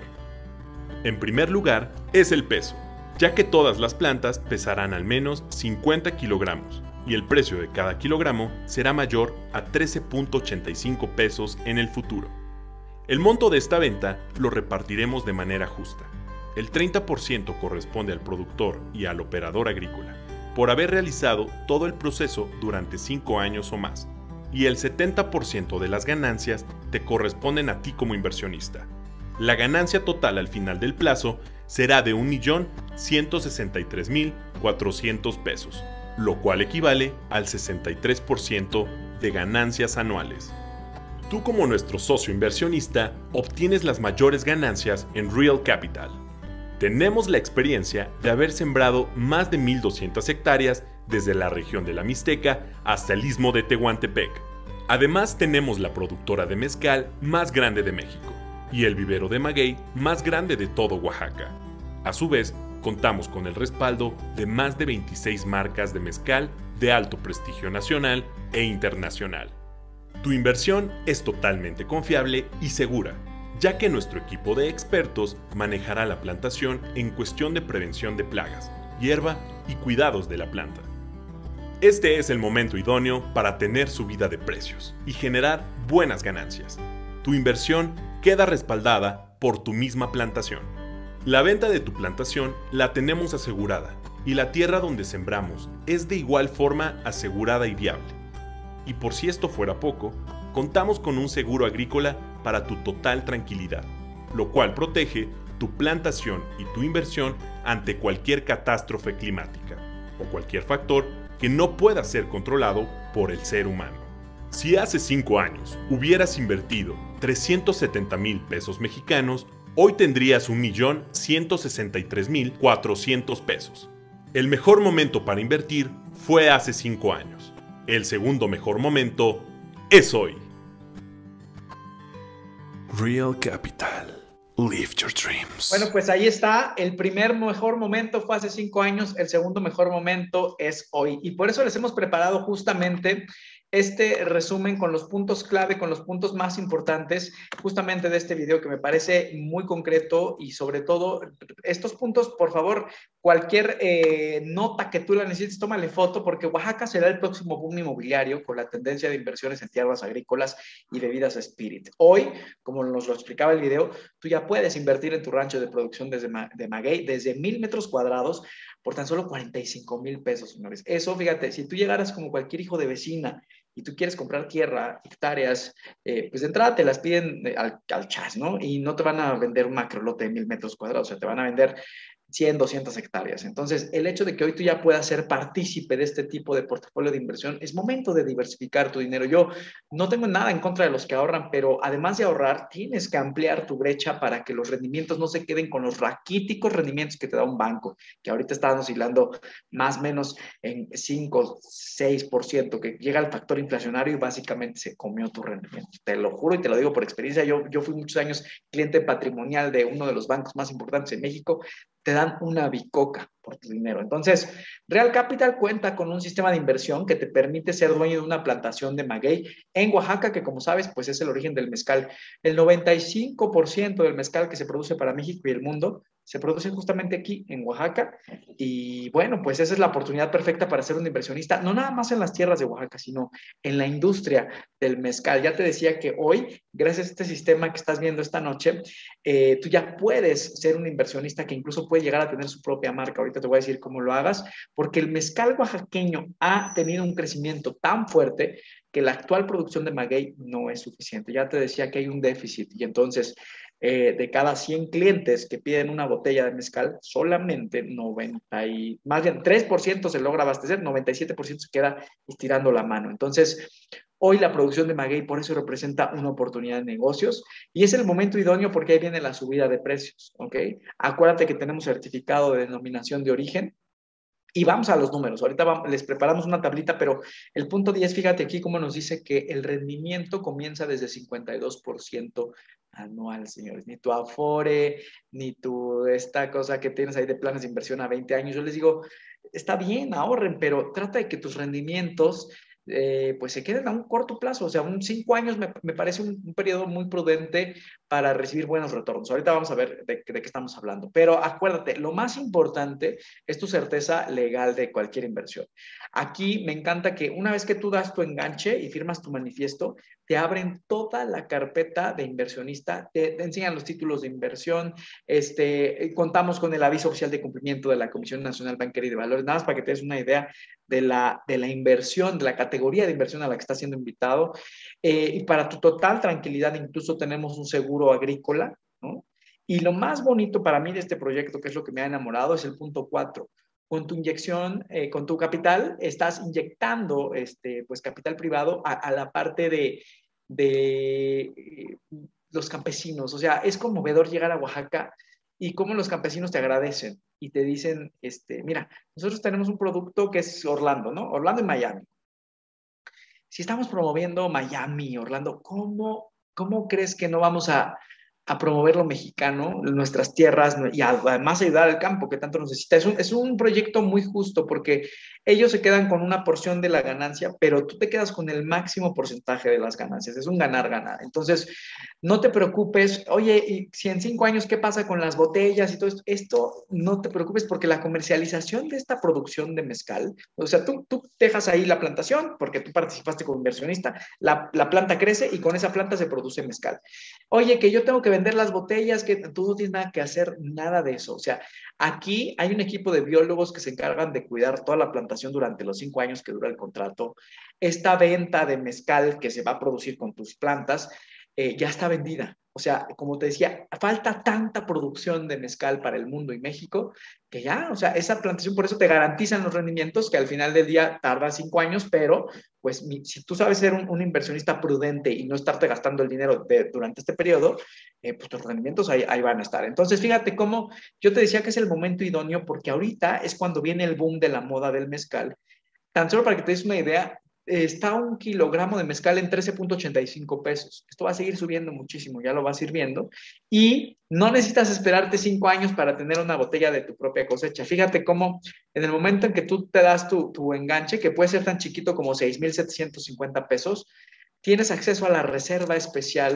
En primer lugar es el peso, ya que todas las plantas pesarán al menos cincuenta kilogramos y el precio de cada kilogramo será mayor a trece punto ochenta y cinco pesos en el futuro. El monto de esta venta lo repartiremos de manera justa. El treinta por ciento corresponde al productor y al operador agrícola, por haber realizado todo el proceso durante cinco años o más, y el setenta por ciento de las ganancias te corresponden a ti como inversionista. La ganancia total al final del plazo será de un millón ciento sesenta y tres mil cuatrocientos pesos, lo cual equivale al sesenta y tres por ciento de ganancias anuales. Tú como nuestro socio inversionista obtienes las mayores ganancias en Real Capital. Tenemos la experiencia de haber sembrado más de mil doscientas hectáreas desde la región de la Mixteca hasta el istmo de Tehuantepec. Además tenemos la productora de mezcal más grande de México y el vivero de maguey más grande de todo Oaxaca. A su vez, contamos con el respaldo de más de veintiséis marcas de mezcal de alto prestigio nacional e internacional. Tu inversión es totalmente confiable y segura, ya que nuestro equipo de expertos manejará la plantación en cuestión de prevención de plagas, hierba y cuidados de la planta. Este es el momento idóneo para tener subida de precios y generar buenas ganancias. Tu inversión queda respaldada por tu misma plantación. La venta de tu plantación la tenemos asegurada y la tierra donde sembramos es de igual forma asegurada y viable. Y por si esto fuera poco, contamos con un seguro agrícola para tu total tranquilidad, lo cual protege tu plantación y tu inversión ante cualquier catástrofe climática o cualquier factor que no pueda ser controlado por el ser humano. Si hace cinco años hubieras invertido trescientos setenta mil pesos mexicanos, hoy tendrías un millón ciento sesenta y tres mil cuatrocientos pesos. El mejor momento para invertir fue hace cinco años. El segundo mejor momento es hoy. Real Capital. Live your dreams. Bueno, pues ahí está. El primer mejor momento fue hace cinco años. El segundo mejor momento es hoy. Y por eso les hemos preparado justamente este resumen con los puntos clave, con los puntos más importantes justamente de este video, que me parece muy concreto, y sobre todo estos puntos, por favor, cualquier eh, nota que tú la necesites, tómale foto, porque Oaxaca será el próximo boom inmobiliario con la tendencia de inversiones en tierras agrícolas y bebidas Spirit. Hoy, como nos lo explicaba el video, tú ya puedes invertir en tu rancho de producción desde ma de maguey desde mil metros cuadrados por tan solo cuarenta y cinco mil pesos, señores. Eso, fíjate, si tú llegaras como cualquier hijo de vecina y tú quieres comprar tierra, hectáreas, eh, pues de entrada te las piden al, al chas, ¿no? Y no te van a vender un macrolote de mil metros cuadrados, o sea, te van a vender cien, doscientas hectáreas. Entonces, el hecho de que hoy tú ya puedas ser partícipe de este tipo de portafolio de inversión, es momento de diversificar tu dinero. Yo no tengo nada en contra de los que ahorran, pero además de ahorrar, tienes que ampliar tu brecha para que los rendimientos no se queden con los raquíticos rendimientos que te da un banco, que ahorita están oscilando más o menos en cinco, seis por ciento, que llega el factor inflacionario y básicamente se comió tu rendimiento. Te lo juro y te lo digo por experiencia. Yo, yo fui muchos años cliente patrimonial de uno de los bancos más importantes en México. Te dan una bicoca por tu dinero. Entonces, Real Capital cuenta con un sistema de inversión que te permite ser dueño de una plantación de maguey en Oaxaca, que como sabes, pues es el origen del mezcal. El noventa y cinco por ciento del mezcal que se produce para México y el mundo se produce justamente aquí en Oaxaca. Y bueno, pues esa es la oportunidad perfecta para ser un inversionista, no nada más en las tierras de Oaxaca, sino en la industria del mezcal. Ya te decía que hoy, gracias a este sistema que estás viendo esta noche, eh, tú ya puedes ser un inversionista que incluso puede llegar a tener su propia marca. Ahorita te voy a decir cómo lo hagas, porque el mezcal oaxaqueño ha tenido un crecimiento tan fuerte que la actual producción de maguey no es suficiente. Ya te decía que hay un déficit y entonces eh, de cada cien clientes que piden una botella de mezcal, solamente noventa y, más bien tres por ciento se logra abastecer, noventa y siete por ciento se queda estirando la mano. Entonces, hoy la producción de maguey por eso representa una oportunidad de negocios y es el momento idóneo porque ahí viene la subida de precios, ¿ok? Acuérdate que tenemos certificado de denominación de origen. Y vamos a los números. Ahorita vamos, les preparamos una tablita, pero el punto diez, fíjate aquí cómo nos dice que el rendimiento comienza desde cincuenta y dos por ciento anual, señores. Ni tu Afore, ni tu esta cosa que tienes ahí de planes de inversión a veinte años. Yo les digo, está bien, ahorren, pero trata de que tus rendimientos Eh, pues se queden a un corto plazo, o sea, un cinco años me, me parece un, un periodo muy prudente para recibir buenos retornos. Ahorita vamos a ver de, de qué estamos hablando, pero acuérdate, lo más importante es tu certeza legal de cualquier inversión. Aquí me encanta que una vez que tú das tu enganche y firmas tu manifiesto, te abren toda la carpeta de inversionista, te, te enseñan los títulos de inversión, este, contamos con el aviso oficial de cumplimiento de la Comisión Nacional Bancaria y de Valores, nada más para que te des una idea de la, de la inversión, de la categoría de inversión a la que estás siendo invitado. Eh, y para tu total tranquilidad, incluso tenemos un seguro agrícola, ¿no? Y lo más bonito para mí de este proyecto, que es lo que me ha enamorado, es el punto cuatro. Con tu inyección, eh, con tu capital, estás inyectando este, pues, capital privado a, a la parte de, de eh, los campesinos. O sea, es conmovedor llegar a Oaxaca y cómo los campesinos te agradecen y te dicen, este, mira, nosotros tenemos un producto que es Orlando, ¿no? Orlando y Miami. Si estamos promoviendo Miami, Orlando, ¿cómo, cómo crees que no vamos a, a promover lo mexicano, nuestras tierras y además ayudar al campo que tanto necesita? Es un, es un proyecto muy justo porque ellos se quedan con una porción de la ganancia, pero tú te quedas con el máximo porcentaje de las ganancias. Es un ganar-ganar. Entonces, no te preocupes. Oye, y si en cinco años, ¿qué pasa con las botellas y todo esto? Esto no te preocupes porque la comercialización de esta producción de mezcal, o sea, tú, tú dejas ahí la plantación porque tú participaste como inversionista, la, la planta crece y con esa planta se produce mezcal. Oye, que yo tengo que vender las botellas, que tú no tienes nada que hacer, nada de eso. O sea, aquí hay un equipo de biólogos que se encargan de cuidar toda la plantación durante los cinco años que dura el contrato. Esta venta de mezcal que se va a producir con tus plantas eh, ya está vendida. O sea, como te decía, falta tanta producción de mezcal para el mundo y México que ya, o sea, esa plantación, por eso te garantizan los rendimientos que al final del día tarda cinco años, pero pues mi, si tú sabes ser un, un inversionista prudente y no estarte gastando el dinero de, durante este periodo, eh, pues tus rendimientos ahí, ahí van a estar. Entonces, fíjate cómo yo te decía que es el momento idóneo porque ahorita es cuando viene el boom de la moda del mezcal. Tan solo para que te des una idea, está un kilogramo de mezcal en trece punto ochenta y cinco pesos. Esto va a seguir subiendo muchísimo, ya lo vas a ir viendo. Y no necesitas esperarte cinco años para tener una botella de tu propia cosecha. Fíjate cómo en el momento en que tú te das tu, tu enganche, que puede ser tan chiquito como seis mil setecientos cincuenta pesos, tienes acceso a la reserva especial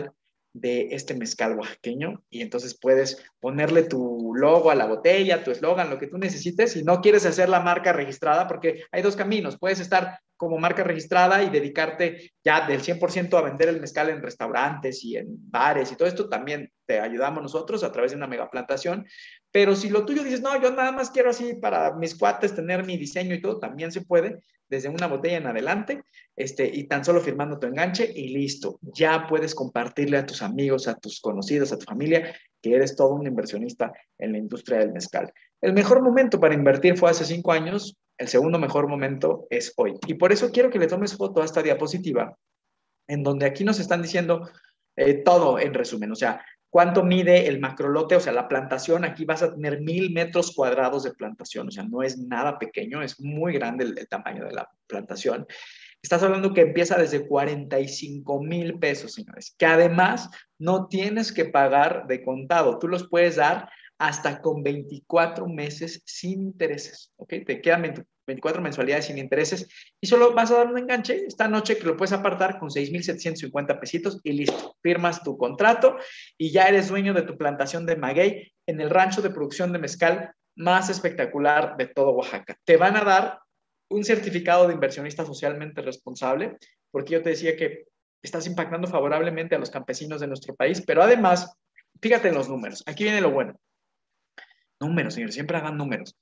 de este mezcal oaxaqueño y entonces puedes ponerle tu logo a la botella, tu eslogan, lo que tú necesites. Si no quieres hacer la marca registrada, porque hay dos caminos, puedes estar como marca registrada y dedicarte ya del cien por ciento a vender el mezcal en restaurantes y en bares y todo esto, también te ayudamos nosotros a través de una megaplantación. Pero si lo tuyo dices, no, yo nada más quiero así para mis cuates tener mi diseño y todo, también se puede, desde una botella en adelante, este, y tan solo firmando tu enganche y listo. Ya puedes compartirle a tus amigos, a tus conocidos, a tu familia, que eres todo un inversionista en la industria del mezcal. El mejor momento para invertir fue hace cinco años, el segundo mejor momento es hoy. Y por eso quiero que le tomes foto a esta diapositiva, en donde aquí nos están diciendo eh, todo en resumen, o sea, cuánto mide el macrolote, o sea, la plantación. Aquí vas a tener mil metros cuadrados de plantación, o sea, no es nada pequeño, es muy grande el, el tamaño de la plantación. Estás hablando que empieza desde cuarenta y cinco mil pesos, señores, que además no tienes que pagar de contado, tú los puedes dar hasta con veinticuatro meses sin intereses, ¿ok? Te quedan veinticuatro mensualidades sin intereses y solo vas a dar un enganche esta noche que lo puedes apartar con seis mil setecientos cincuenta pesitos y listo. Firmas tu contrato y ya eres dueño de tu plantación de maguey en el rancho de producción de mezcal más espectacular de todo Oaxaca. Te van a dar un certificado de inversionista socialmente responsable, porque yo te decía que estás impactando favorablemente a los campesinos de nuestro país, pero además, fíjate en los números. Aquí viene lo bueno. Números, señores, siempre hagan números.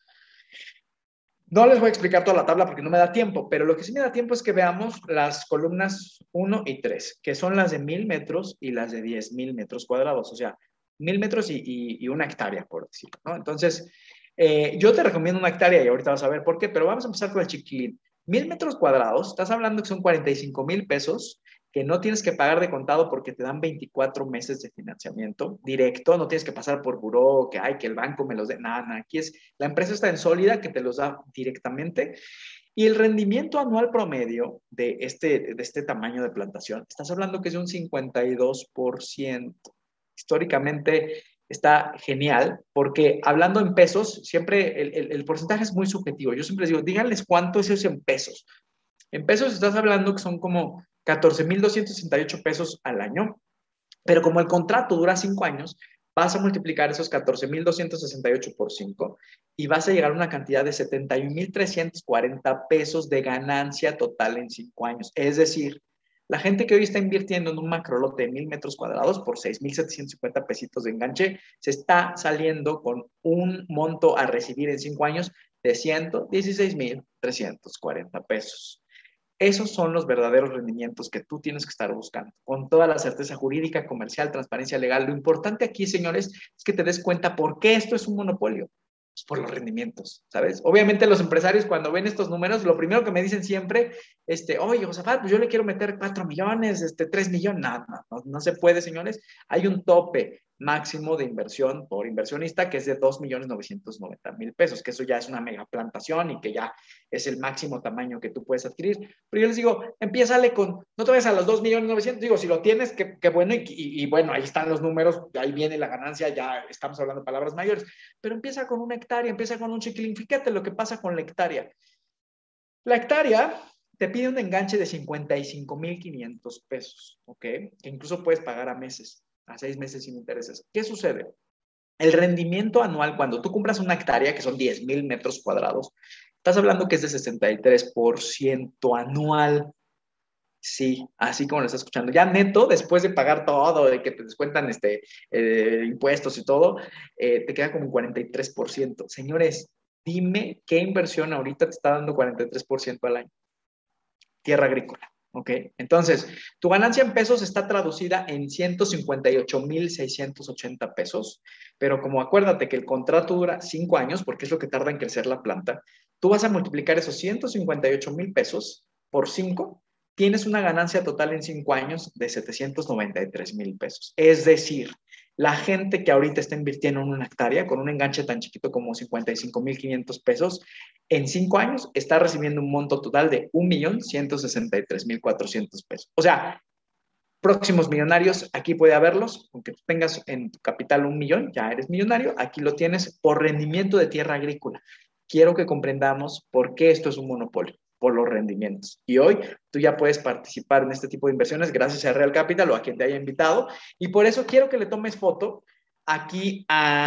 No les voy a explicar toda la tabla porque no me da tiempo, pero lo que sí me da tiempo es que veamos las columnas uno y tres, que son las de mil metros y las de diez mil metros cuadrados, o sea, mil metros y, y, y una hectárea, por decirlo, ¿no? Entonces, eh, yo te recomiendo una hectárea y ahorita vas a ver por qué, pero vamos a empezar con el chiquilín. Mil metros cuadrados, estás hablando que son cuarenta y cinco mil pesos, que no tienes que pagar de contado porque te dan veinticuatro meses de financiamiento directo, no tienes que pasar por buró, que hay que el banco me los dé, nada, nada, aquí es, la empresa está en sólida que te los da directamente y el rendimiento anual promedio de este, de este tamaño de plantación, estás hablando que es de un cincuenta y dos por ciento. Históricamente está genial porque hablando en pesos, siempre el, el, el porcentaje es muy subjetivo. Yo siempre les digo, díganles cuánto es eso en pesos. En pesos estás hablando que son como catorce mil doscientos sesenta y ocho pesos al año, pero como el contrato dura cinco años, vas a multiplicar esos catorce mil doscientos sesenta y ocho por cinco y vas a llegar a una cantidad de setenta y un mil trescientos cuarenta pesos de ganancia total en cinco años. Es decir, la gente que hoy está invirtiendo en un macrolote de mil metros cuadrados por seis mil setecientos cincuenta pesitos de enganche, se está saliendo con un monto a recibir en cinco años de ciento dieciséis mil trescientos cuarenta pesos. Esos son los verdaderos rendimientos que tú tienes que estar buscando, con toda la certeza jurídica, comercial, transparencia legal. Lo importante aquí, señores, es que te des cuenta por qué esto es un monopolio. Pues por los rendimientos, ¿sabes? Obviamente los empresarios cuando ven estos números, lo primero que me dicen siempre, este, oye, Josafat, pues yo le quiero meter cuatro millones, este, tres millones. Nada, no, no, no se puede, señores. Hay un tope máximo de inversión por inversionista que es de dos millones novecientos noventa mil pesos, que eso ya es una mega plantación y que ya es el máximo tamaño que tú puedes adquirir. Pero yo les digo, empiézale con, no te vayas a los dos millones novecientos, digo, si lo tienes, qué, qué bueno, y, y, y bueno, ahí están los números, ahí viene la ganancia, ya estamos hablando de palabras mayores, pero empieza con una hectárea, empieza con un chiquilín. Fíjate lo que pasa con la hectárea. La hectárea te pide un enganche de cincuenta y cinco mil quinientos pesos, ¿ok? Que incluso puedes pagar a meses, a seis meses sin intereses. ¿Qué sucede? El rendimiento anual, cuando tú compras una hectárea, que son diez mil metros cuadrados, estás hablando que es de sesenta y tres por ciento anual. Sí, así como lo estás escuchando. Ya neto, después de pagar todo, de que te descuentan este, eh, impuestos y todo, eh, te queda como un cuarenta y tres por ciento. Señores, dime qué inversión ahorita te está dando cuarenta y tres por ciento al año. Tierra agrícola. ¿Ok? Entonces, tu ganancia en pesos está traducida en ciento cincuenta y ocho mil seiscientos ochenta pesos, pero como acuérdate que el contrato dura cinco años, porque es lo que tarda en crecer la planta, tú vas a multiplicar esos ciento cincuenta y ocho mil pesos por cinco, tienes una ganancia total en cinco años de setecientos noventa y tres mil pesos. Es decir, la gente que ahorita está invirtiendo en una hectárea con un enganche tan chiquito como cincuenta y cinco mil quinientos pesos, en cinco años está recibiendo un monto total de un millón ciento sesenta y tres mil cuatrocientos pesos. O sea, próximos millonarios, aquí puede haberlos, aunque tú tengas en tu capital un millón, ya eres millonario, aquí lo tienes por rendimiento de tierra agrícola. Quiero que comprendamos por qué esto es un monopolio. por los rendimientos. Y hoy tú ya puedes participar en este tipo de inversiones gracias a Real Capital o a quien te haya invitado. Y por eso quiero que le tomes foto aquí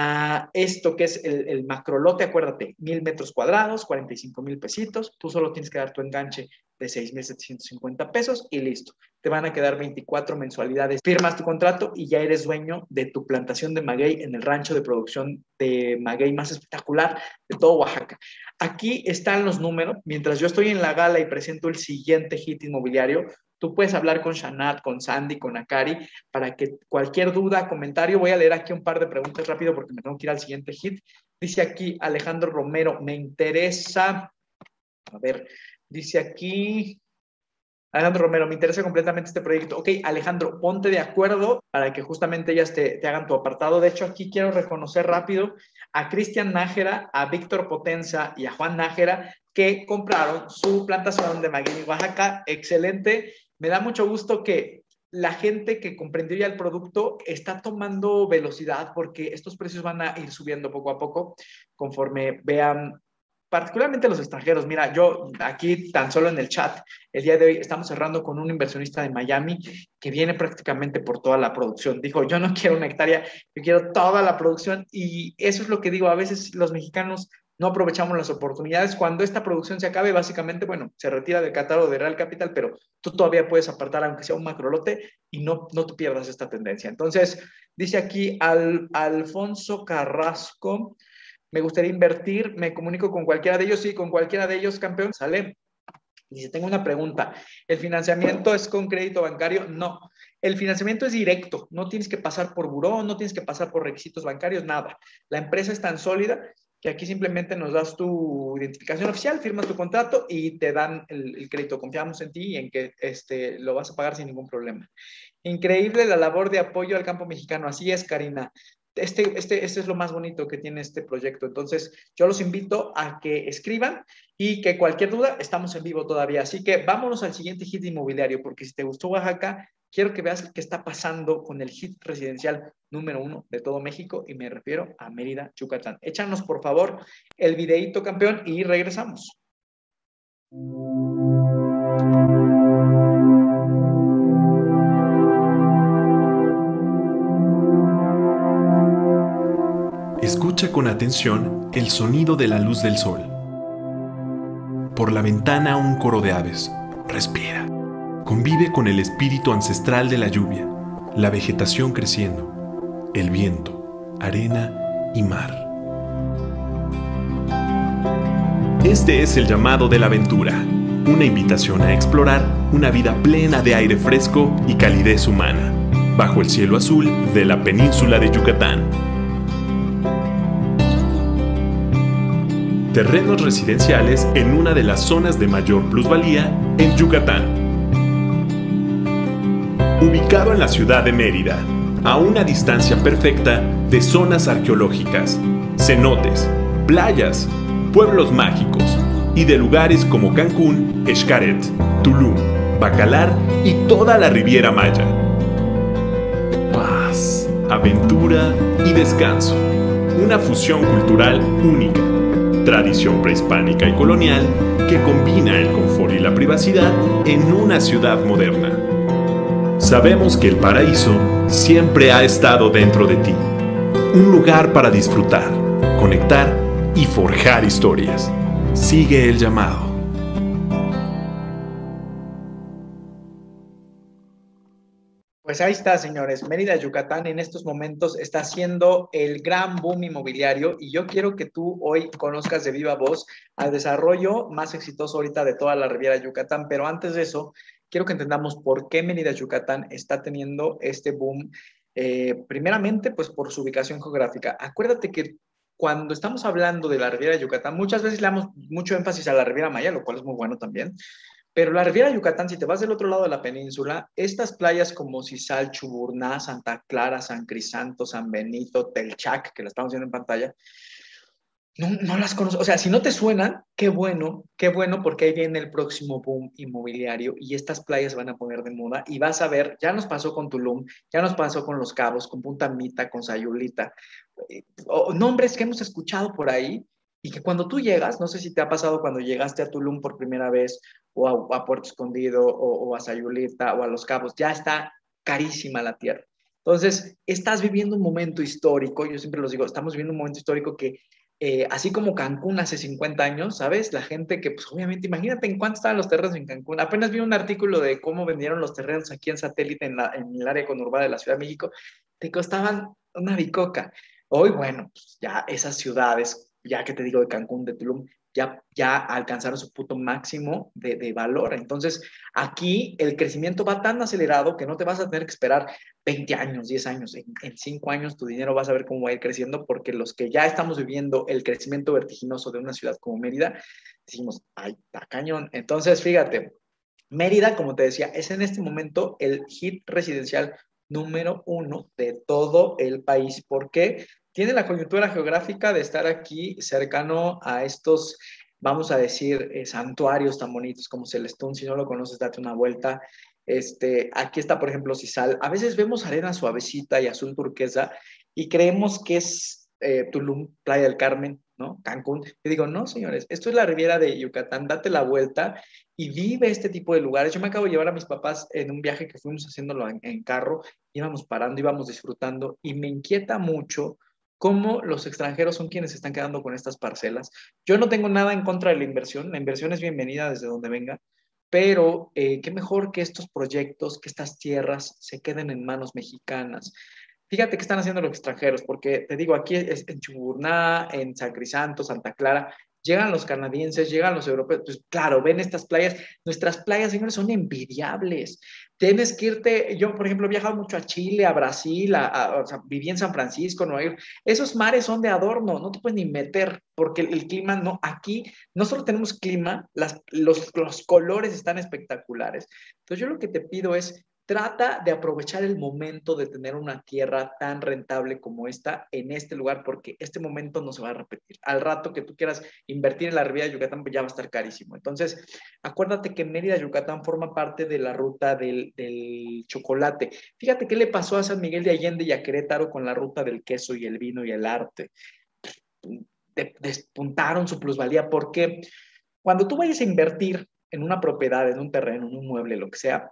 a esto que es el, el macrolote, acuérdate, mil metros cuadrados, cuarenta y cinco mil pesitos, tú solo tienes que dar tu enganche de seis mil setecientos cincuenta pesos y listo. Te van a quedar veinticuatro mensualidades. Firmas tu contrato y ya eres dueño de tu plantación de maguey en el rancho de producción de maguey más espectacular de todo Oaxaca. Aquí están los números. Mientras yo estoy en la gala y presento el siguiente hit inmobiliario, tú puedes hablar con Shanat, con Sandy, con Akari, para que cualquier duda, comentario, voy a leer aquí un par de preguntas rápido porque me tengo que ir al siguiente hit. Dice aquí Alejandro Romero, me interesa, a ver, dice aquí, Alejandro Romero, me interesa completamente este proyecto. Ok, Alejandro, ponte de acuerdo para que justamente ellas te, te hagan tu apartado. De hecho, aquí quiero reconocer rápido a Cristian Nájera, a Víctor Potenza y a Juan Nájera, que compraron su plantación de maguey en Oaxaca. Excelente. Me da mucho gusto que la gente que comprendió ya el producto está tomando velocidad porque estos precios van a ir subiendo poco a poco conforme vean, particularmente los extranjeros. Mira, yo aquí tan solo en el chat, el día de hoy estamos cerrando con un inversionista de Miami que viene prácticamente por toda la producción. Dijo, yo no quiero una hectárea, yo quiero toda la producción y eso es lo que digo, a veces los mexicanos no aprovechamos las oportunidades. Cuando esta producción se acabe, básicamente, bueno, se retira del catálogo de Real Capital, pero tú todavía puedes apartar, aunque sea un macrolote, y no, no te pierdas esta tendencia. Entonces, dice aquí Al, Alfonso Carrasco, me gustaría invertir, me comunico con cualquiera de ellos, sí, con cualquiera de ellos, campeón, sale. Dice, tengo una pregunta, ¿el financiamiento es con crédito bancario? No, el financiamiento es directo, no tienes que pasar por buró, no tienes que pasar por requisitos bancarios, nada. La empresa es tan sólida que aquí simplemente nos das tu identificación oficial, firmas tu contrato y te dan el, el crédito. Confiamos en ti y en que este, lo vas a pagar sin ningún problema. Increíble la labor de apoyo al campo mexicano. Así es, Karina. Este, este, este es lo más bonito que tiene este proyecto. Entonces, yo los invito a que escriban y que cualquier duda, estamos en vivo todavía. Así que vámonos al siguiente hit inmobiliario, porque si te gustó Oaxaca, quiero que veas qué está pasando con el hit residencial número uno de todo México, y me refiero a Mérida, Yucatán. Échanos, por favor, el videíto, campeón, y regresamos. Escucha con atención el sonido de la luz del sol. Por la ventana un coro de aves. Respira. Convive con el espíritu ancestral de la lluvia, la vegetación creciendo, el viento, arena y mar. Este es el llamado de la aventura, una invitación a explorar una vida plena de aire fresco y calidez humana, bajo el cielo azul de la península de Yucatán. Terrenos residenciales en una de las zonas de mayor plusvalía en Yucatán. Ubicado en la ciudad de Mérida, a una distancia perfecta de zonas arqueológicas, cenotes, playas, pueblos mágicos y de lugares como Cancún, Xcaret, Tulum, Bacalar y toda la Riviera Maya. Paz, aventura y descanso. Una fusión cultural única. Tradición prehispánica y colonial que combina el confort y la privacidad en una ciudad moderna. Sabemos que el paraíso siempre ha estado dentro de ti. Un lugar para disfrutar, conectar y forjar historias. Sigue el llamado. Pues ahí está, señores. Mérida, Yucatán, en estos momentos está haciendo el gran boom inmobiliario y yo quiero que tú hoy conozcas de viva voz al desarrollo más exitoso ahorita de toda la Riviera Yucatán. Pero antes de eso, quiero que entendamos por qué Mérida, Yucatán está teniendo este boom. Eh, primeramente, pues por su ubicación geográfica. Acuérdate que cuando estamos hablando de la Riviera Yucatán, muchas veces le damos mucho énfasis a la Riviera Maya, lo cual es muy bueno también. Pero la Riviera Yucatán, si te vas del otro lado de la península, estas playas como Cizal, Chuburná, Santa Clara, San Crisanto, San Benito, Telchac, que la estamos viendo en pantalla, no, no las conozco. O sea, si no te suenan, qué bueno, qué bueno, porque ahí viene el próximo boom inmobiliario y estas playas van a poner de moda y vas a ver, ya nos pasó con Tulum, ya nos pasó con Los Cabos, con Punta Mita, con Sayulita, o nombres que hemos escuchado por ahí y que cuando tú llegas, no sé si te ha pasado cuando llegaste a Tulum por primera vez, o a, a Puerto Escondido, o, o a Sayulita, o a Los Cabos, ya está carísima la tierra. Entonces, estás viviendo un momento histórico, yo siempre los digo, estamos viviendo un momento histórico que, eh, así como Cancún hace cincuenta años, ¿sabes? La gente que, pues obviamente, imagínate en cuánto estaban los terrenos en Cancún. Apenas vi un artículo de cómo vendieron los terrenos aquí en satélite, en, la, en el área conurbada de la Ciudad de México, te costaban una bicoca. Hoy, bueno, pues ya esas ciudades, ya que te digo de Cancún, de Tulum, ya, ya alcanzaron su punto máximo de, de valor. Entonces, aquí el crecimiento va tan acelerado que no te vas a tener que esperar veinte años, diez años. En, en cinco años tu dinero vas a ver cómo va a ir creciendo, porque los que ya estamos viviendo el crecimiento vertiginoso de una ciudad como Mérida, decimos, ay, está cañón. Entonces, fíjate, Mérida, como te decía, es en este momento el hit residencial número uno de todo el país. ¿Por qué? Tiene la coyuntura geográfica de estar aquí cercano a estos, vamos a decir, eh, santuarios tan bonitos como Celestún. Si no lo conoces, date una vuelta. Este, aquí está, por ejemplo, Sisal. A veces vemos arena suavecita y azul turquesa y creemos que es eh, Tulum, Playa del Carmen, ¿no? Cancún. Yo digo, no, señores, esto es la Riviera de Yucatán, date la vuelta y vive este tipo de lugares. Yo me acabo de llevar a mis papás en un viaje que fuimos haciéndolo en, en carro, íbamos parando, íbamos disfrutando, y me inquieta mucho cómo los extranjeros son quienes se están quedando con estas parcelas. Yo no tengo nada en contra de la inversión, la inversión es bienvenida desde donde venga, pero eh, qué mejor que estos proyectos, que estas tierras se queden en manos mexicanas. Fíjate qué están haciendo los extranjeros, porque te digo, aquí es en Chuburná, en San Crisanto, Santa Clara, llegan los canadienses, llegan los europeos, pues claro, ven estas playas. Nuestras playas, señores, son envidiables. Tienes que irte, yo por ejemplo he viajado mucho a Chile, a Brasil, a, a, o sea, viví en San Francisco, Nueva York. Esos mares son de adorno, no te puedes ni meter, porque el, el clima, no, aquí no solo tenemos clima, las, los, los colores están espectaculares. Entonces yo lo que te pido es, trata de aprovechar el momento de tener una tierra tan rentable como esta en este lugar, porque este momento no se va a repetir. Al rato que tú quieras invertir en la Riviera de Yucatán, pues ya va a estar carísimo. Entonces, acuérdate que Mérida, Yucatán, forma parte de la ruta del, del chocolate. Fíjate qué le pasó a San Miguel de Allende y a Querétaro con la ruta del queso y el vino y el arte. Despuntaron su plusvalía, porque cuando tú vayas a invertir en una propiedad, en un terreno, en un mueble, lo que sea,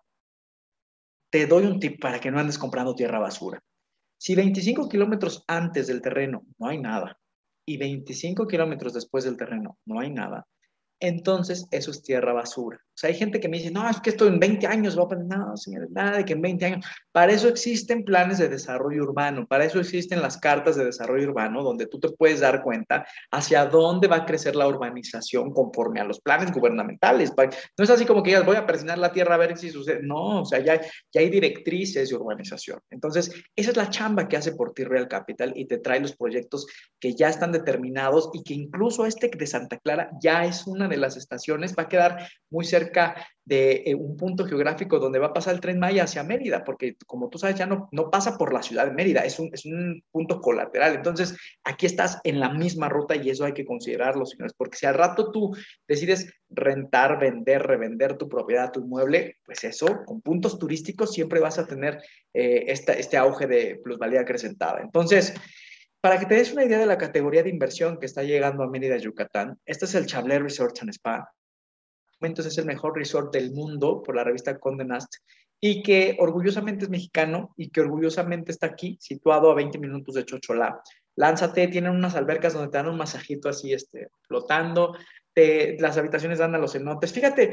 te doy un tip para que no andes comprando tierra basura. Si veinticinco kilómetros antes del terreno no hay nada y veinticinco kilómetros después del terreno no hay nada, entonces eso es tierra basura. O sea, hay gente que me dice, no, es que esto en veinte años va a pasar. No, señores, nada de que en veinte años. Para eso existen planes de desarrollo urbano, para eso existen las cartas de desarrollo urbano, donde tú te puedes dar cuenta hacia dónde va a crecer la urbanización conforme a los planes gubernamentales. No es así como que digas, voy a presionar la tierra a ver si sucede. No, o sea, ya, ya hay directrices de urbanización. Entonces, esa es la chamba que hace por ti Real Capital, y te trae los proyectos que ya están determinados, y que incluso este de Santa Clara ya es una de las estaciones, va a quedar muy cerca de eh, un punto geográfico donde va a pasar el Tren Maya hacia Mérida, porque como tú sabes ya no, no pasa por la ciudad de Mérida, es un, es un punto colateral. Entonces aquí estás en la misma ruta, y eso hay que considerarlo, señores, porque si al rato tú decides rentar, vender, revender tu propiedad, tu inmueble, pues eso, con puntos turísticos siempre vas a tener eh, esta, este auge de plusvalía acrecentada. Entonces, para que te des una idea de la categoría de inversión que está llegando a Mérida, Yucatán, este es el Chabler Resorts and Spa. Entonces es el mejor resort del mundo por la revista Condé Nast, y que orgullosamente es mexicano, y que orgullosamente está aquí, situado a veinte minutos de Chocholá. Lánzate, tienen unas albercas donde te dan un masajito así, este, flotando, te, las habitaciones dan a los cenotes. Fíjate,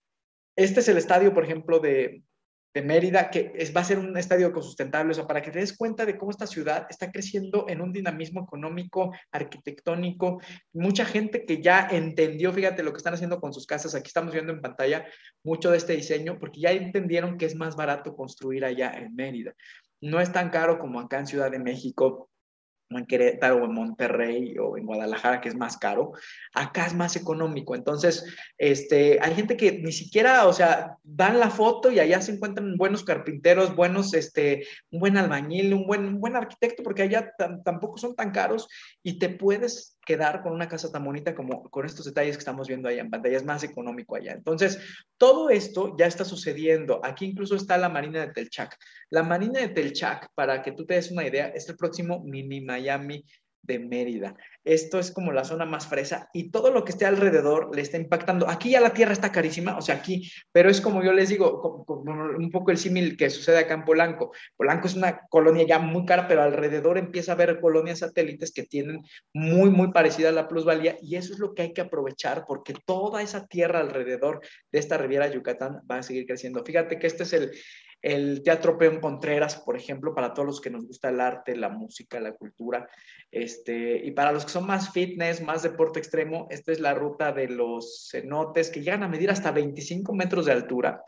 este es el estadio, por ejemplo, de, de Mérida, que es, va a ser un estadio ecosustentable, o sea, para que te des cuenta de cómo esta ciudad está creciendo en un dinamismo económico, arquitectónico. Mucha gente que ya entendió, fíjate lo que están haciendo con sus casas, aquí estamos viendo en pantalla mucho de este diseño, porque ya entendieron que es más barato construir allá en Mérida. No es tan caro como acá en Ciudad de México, o en Querétaro, o en Monterrey, o en Guadalajara, que es más caro. Acá es más económico. Entonces, este, hay gente que ni siquiera, o sea, dan la foto y allá se encuentran buenos carpinteros, buenos, este, un buen albañil, un buen, un buen arquitecto, porque allá tampoco son tan caros, y te puedes quedar con una casa tan bonita como con estos detalles que estamos viendo allá en pantalla. Es más económico allá. Entonces, todo esto ya está sucediendo. Aquí incluso está la Marina de Telchac. La Marina de Telchac, para que tú te des una idea, es el próximo mini Miami de Mérida. Esto es como la zona más fresa y todo lo que esté alrededor le está impactando. Aquí ya la tierra está carísima, o sea, aquí, pero es como yo les digo, como, como un poco el símil que sucede acá en Polanco. Polanco es una colonia ya muy cara, pero alrededor empieza a haber colonias satélites que tienen muy, muy parecida la plusvalía, y eso es lo que hay que aprovechar, porque toda esa tierra alrededor de esta Riviera Yucatán va a seguir creciendo. Fíjate que este es el, el Teatro Peón Contreras, por ejemplo, para todos los que nos gusta el arte, la música, la cultura, este, y para los que son más fitness, más deporte extremo, esta es la ruta de los cenotes que llegan a medir hasta veinticinco metros de altura.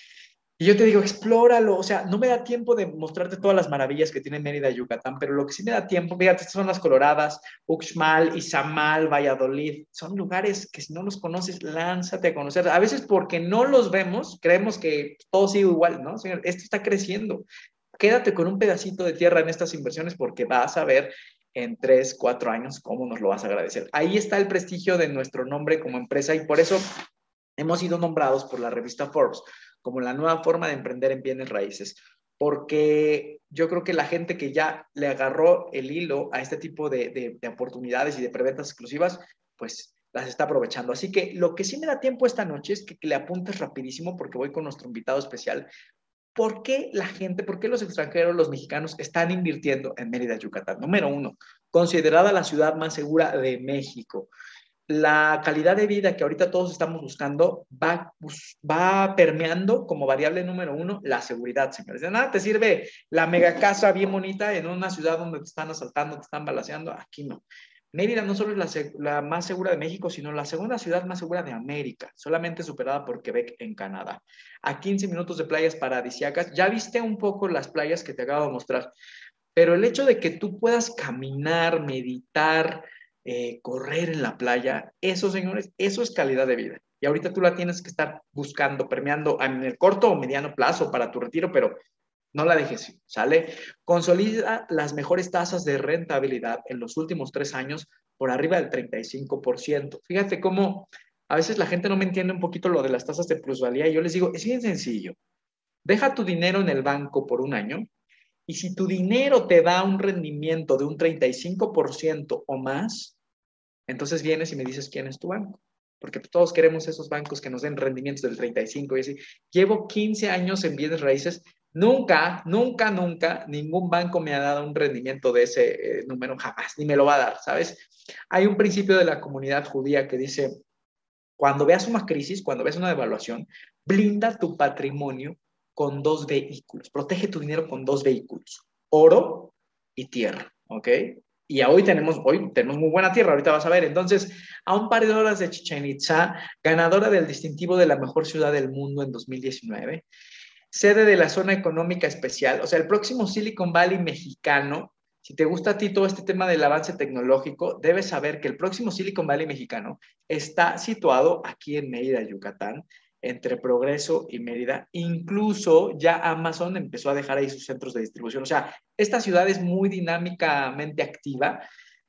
Y yo te digo, explóralo, o sea, no me da tiempo de mostrarte todas las maravillas que tiene Mérida, Yucatán, pero lo que sí me da tiempo, fíjate, estas son las Coloradas, Uxmal, Izamal, Valladolid, son lugares que si no los conoces, lánzate a conocer. A veces porque no los vemos, creemos que todo sigue igual, ¿no? Señor, esto está creciendo. Quédate con un pedacito de tierra en estas inversiones porque vas a ver en tres, cuatro años cómo nos lo vas a agradecer. Ahí está el prestigio de nuestro nombre como empresa y por eso hemos sido nombrados por la revista Forbes como la nueva forma de emprender en bienes raíces, porque yo creo que la gente que ya le agarró el hilo a este tipo de, de, de oportunidades y de preventas exclusivas, pues las está aprovechando. Así que lo que sí me da tiempo esta noche es que, que le apuntes rapidísimo porque voy con nuestro invitado especial. ¿Por qué la gente, por qué los extranjeros, los mexicanos están invirtiendo en Mérida, Yucatán? Número uno, considerada la ciudad más segura de México. La calidad de vida que ahorita todos estamos buscando va, va permeando como variable número uno la seguridad, señores. De nada te sirve la mega casa bien bonita en una ciudad donde te están asaltando, te están balaceando. Aquí no. Mérida no solo es la, la más segura de México, sino la segunda ciudad más segura de América, solamente superada por Quebec en Canadá. A quince minutos de playas paradisíacas. Ya viste un poco las playas que te acabo de mostrar, pero el hecho de que tú puedas caminar, meditar, Eh, correr en la playa, eso, señores, eso es calidad de vida. Y ahorita tú la tienes que estar buscando, permeando en el corto o mediano plazo para tu retiro, pero no la dejes ir, ¿sale? Consolida las mejores tasas de rentabilidad en los últimos tres años por arriba del treinta y cinco por ciento. Fíjate cómo a veces la gente no me entiende un poquito lo de las tasas de plusvalía y yo les digo, es bien sencillo. Deja tu dinero en el banco por un año y si tu dinero te da un rendimiento de un treinta y cinco por ciento o más, entonces vienes y me dices quién es tu banco, porque todos queremos esos bancos que nos den rendimientos del treinta y cinco y así. Llevo quince años en bienes raíces, nunca, nunca, nunca ningún banco me ha dado un rendimiento de ese eh, número, jamás, ni me lo va a dar, ¿sabes? Hay un principio de la comunidad judía que dice, cuando veas una crisis, cuando veas una devaluación, blinda tu patrimonio con dos vehículos, protege tu dinero con dos vehículos, oro y tierra, ¿ok? Y hoy tenemos, hoy tenemos muy buena tierra, ahorita vas a ver. Entonces, a un par de horas de Chichén Itzá, ganadora del distintivo de la mejor ciudad del mundo en dos mil diecinueve, sede de la zona económica especial, o sea, el próximo Silicon Valley mexicano. Si te gusta a ti todo este tema del avance tecnológico, debes saber que el próximo Silicon Valley mexicano está situado aquí en Mérida, Yucatán, entre Progreso y Mérida. Incluso ya Amazon empezó a dejar ahí sus centros de distribución. O sea, esta ciudad es muy dinámicamente activa,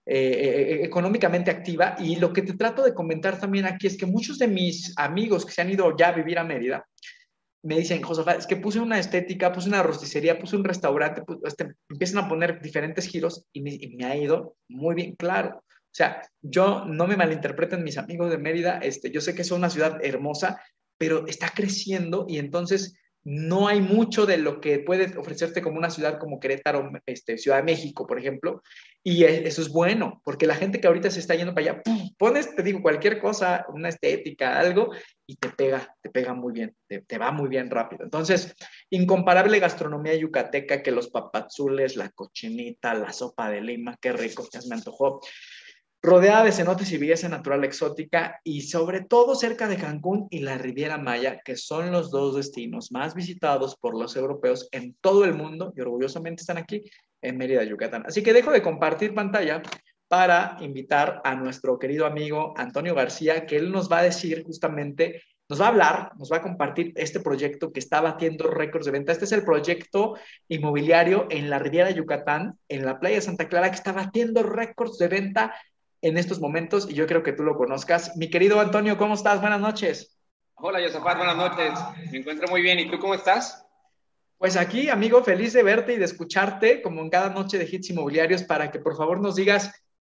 eh, económicamente activa, y lo que te trato de comentar también aquí es que muchos de mis amigos que se han ido ya a vivir a Mérida me dicen, Josafat, es que puse una estética, puse una rosticería, puse un restaurante, pues, este, empiezan a poner diferentes giros y me, y me ha ido muy bien, claro. O sea, yo no me malinterpreten mis amigos de Mérida, este, yo sé que es una ciudad hermosa, pero está creciendo y entonces no hay mucho de lo que puede ofrecerte como una ciudad como Querétaro, este, Ciudad de México, por ejemplo, y eso es bueno, porque la gente que ahorita se está yendo para allá, ¡pum!, pones, te digo, cualquier cosa, una estética, algo, y te pega, te pega muy bien, te, te va muy bien rápido. Entonces, incomparable gastronomía yucateca, que los papazules, la cochinita, la sopa de lima, qué rico, ya se me antojó. Rodeada de cenotes y belleza natural exótica y sobre todo cerca de Cancún y la Riviera Maya, que son los dos destinos más visitados por los europeos en todo el mundo y orgullosamente están aquí en Mérida, Yucatán. Así que dejo de compartir pantalla para invitar a nuestro querido amigo Antonio García, que él nos va a decir justamente, nos va a hablar, nos va a compartir este proyecto que está batiendo récords de venta. Este es el proyecto inmobiliario en la Riviera Yucatán, en la playa de Santa Clara, que está batiendo récords de venta en estos momentos y yo creo que tú lo conozcas. Mi querido Antonio, ¿cómo estás? Buenas noches. Hola, Josafat, buenas noches. Me encuentro muy bien. ¿Y tú cómo estás? Pues aquí, amigo, feliz de verte y de escucharte como en cada noche de Hits Inmobiliarios para que por favor nos digas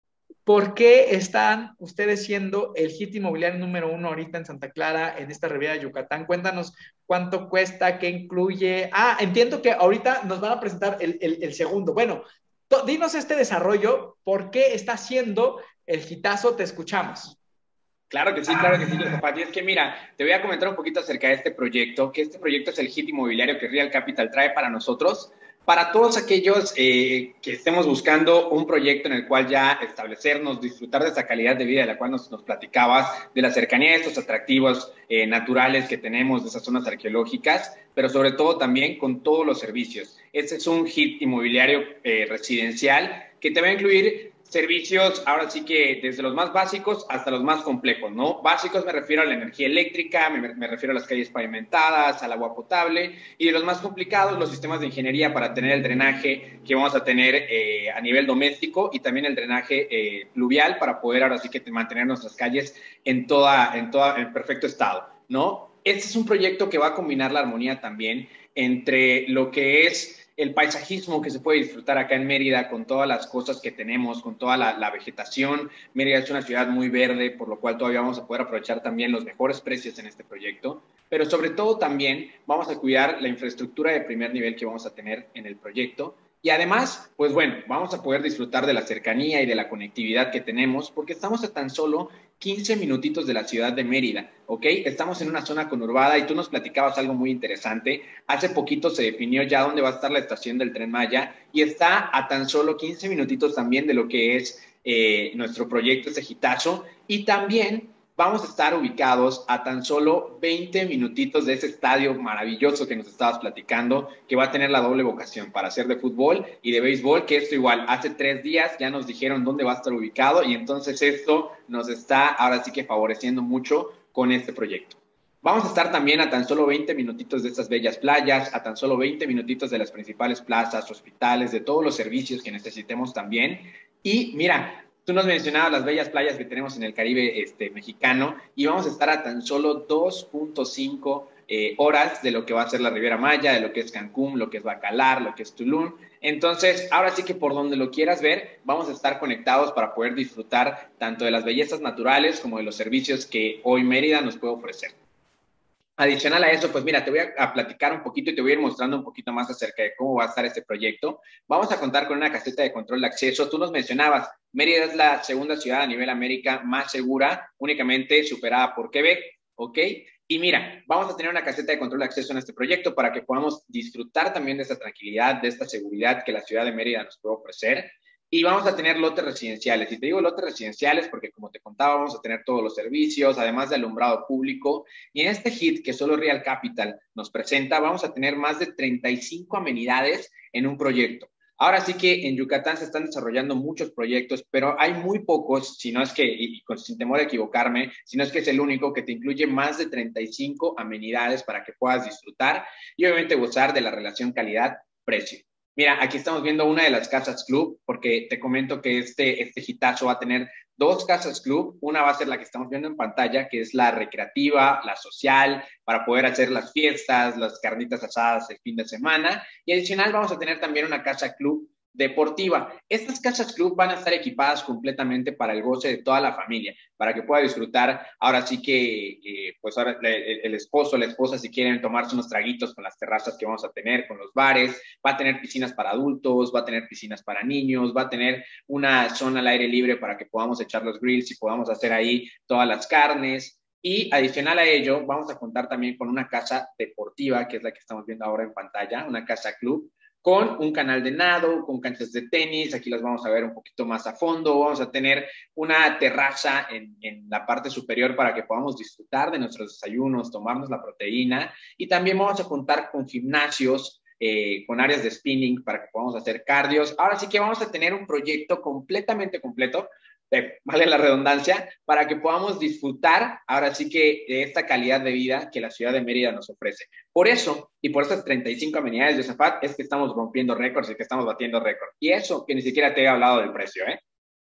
¿por qué están ustedes siendo el hit inmobiliario número uno ahorita en Santa Clara, en esta Riviera de Yucatán? Cuéntanos cuánto cuesta, qué incluye. Ah, entiendo que ahorita nos van a presentar el, el, el segundo. Bueno, dinos este desarrollo, ¿por qué está siendo el hitazo? Te escuchamos. Claro que sí, claro que sí, Josafat. Y es que mira, te voy a comentar un poquito acerca de este proyecto, que este proyecto es el hit inmobiliario que Real Capital trae para nosotros, para todos aquellos eh, que estemos buscando un proyecto en el cual ya establecernos, disfrutar de esa calidad de vida de la cual nos, nos platicabas, de la cercanía de estos atractivos eh, naturales que tenemos, de esas zonas arqueológicas, pero sobre todo también con todos los servicios. Este es un hit inmobiliario eh, residencial que te va a incluir servicios, ahora sí que desde los más básicos hasta los más complejos, ¿no? Básicos me refiero a la energía eléctrica, me, me refiero a las calles pavimentadas, al agua potable, y de los más complicados, los sistemas de ingeniería para tener el drenaje que vamos a tener eh, a nivel doméstico y también el drenaje eh, pluvial para poder ahora sí que mantener nuestras calles en, toda, en, toda, en perfecto estado, ¿no? Este es un proyecto que va a combinar la armonía también entre lo que es el paisajismo que se puede disfrutar acá en Mérida con todas las cosas que tenemos, con toda la, la vegetación. Mérida es una ciudad muy verde, por lo cual todavía vamos a poder aprovechar también los mejores precios en este proyecto, pero sobre todo también vamos a cuidar la infraestructura de primer nivel que vamos a tener en el proyecto. Y además, pues bueno, vamos a poder disfrutar de la cercanía y de la conectividad que tenemos, porque estamos a tan solo quince minutitos de la ciudad de Mérida, ¿ok? Estamos en una zona conurbada y tú nos platicabas algo muy interesante. Hace poquito se definió ya dónde va a estar la estación del Tren Maya y está a tan solo quince minutitos también de lo que es eh, nuestro proyecto, este hitazo. Y también vamos a estar ubicados a tan solo veinte minutitos de ese estadio maravilloso que nos estabas platicando, que va a tener la doble vocación para hacer de fútbol y de béisbol, que esto igual, hace tres días ya nos dijeron dónde va a estar ubicado y entonces esto nos está ahora sí que favoreciendo mucho con este proyecto. Vamos a estar también a tan solo veinte minutitos de estas bellas playas, a tan solo veinte minutitos de las principales plazas, hospitales, de todos los servicios que necesitemos también. Y mira, tú nos mencionabas las bellas playas que tenemos en el Caribe este, mexicano y vamos a estar a tan solo dos punto cinco eh, horas de lo que va a ser la Riviera Maya, de lo que es Cancún, lo que es Bacalar, lo que es Tulum. Entonces, ahora sí que por donde lo quieras ver, vamos a estar conectados para poder disfrutar tanto de las bellezas naturales como de los servicios que hoy Mérida nos puede ofrecer. Adicional a eso, pues mira, te voy a, a platicar un poquito y te voy a ir mostrando un poquito más acerca de cómo va a estar este proyecto. Vamos a contar con una caseta de control de acceso. Tú nos mencionabas, Mérida es la segunda ciudad a nivel América más segura, únicamente superada por Quebec, ¿ok? Y mira, vamos a tener una caseta de control de acceso en este proyecto para que podamos disfrutar también de esta tranquilidad, de esta seguridad que la ciudad de Mérida nos puede ofrecer. Y vamos a tener lotes residenciales. Y te digo lotes residenciales porque, como te contaba, vamos a tener todos los servicios, además de alumbrado público. Y en este hit que solo Real Capital nos presenta, vamos a tener más de treinta y cinco amenidades en un proyecto. Ahora sí que en Yucatán se están desarrollando muchos proyectos, pero hay muy pocos, si no es que, y sin temor a equivocarme, si no es que es el único que te incluye más de treinta y cinco amenidades para que puedas disfrutar y obviamente gozar de la relación calidad-precio. Mira, aquí estamos viendo una de las casas club, porque te comento que este, este hitazo va a tener dos casas club. Una va a ser la que estamos viendo en pantalla, que es la recreativa, la social, para poder hacer las fiestas, las carnitas asadas el fin de semana. Y adicional vamos a tener también una casa club deportiva. Estas casas club van a estar equipadas completamente para el goce de toda la familia, para que pueda disfrutar. Ahora sí que, eh, pues ahora el, el esposo, la esposa, si quieren tomarse unos traguitos con las terrazas que vamos a tener, con los bares, va a tener piscinas para adultos, va a tener piscinas para niños, va a tener una zona al aire libre para que podamos echar los grills y podamos hacer ahí todas las carnes. Y adicional a ello, vamos a contar también con una casa deportiva, que es la que estamos viendo ahora en pantalla, una casa club, con un canal de nado, con canchas de tenis. Aquí las vamos a ver un poquito más a fondo. Vamos a tener una terraza en, en la parte superior para que podamos disfrutar de nuestros desayunos, tomarnos la proteína. Y también vamos a contar con gimnasios, eh, con áreas de spinning para que podamos hacer cardios. Ahora sí que vamos a tener un proyecto completamente completo, eh, vale la redundancia, para que podamos disfrutar ahora sí que de esta calidad de vida que la ciudad de Mérida nos ofrece. Por eso, y por esas treinta y cinco amenidades de Josafat, es que estamos rompiendo récords y que estamos batiendo récords. Y eso que ni siquiera te he hablado del precio, ¿eh?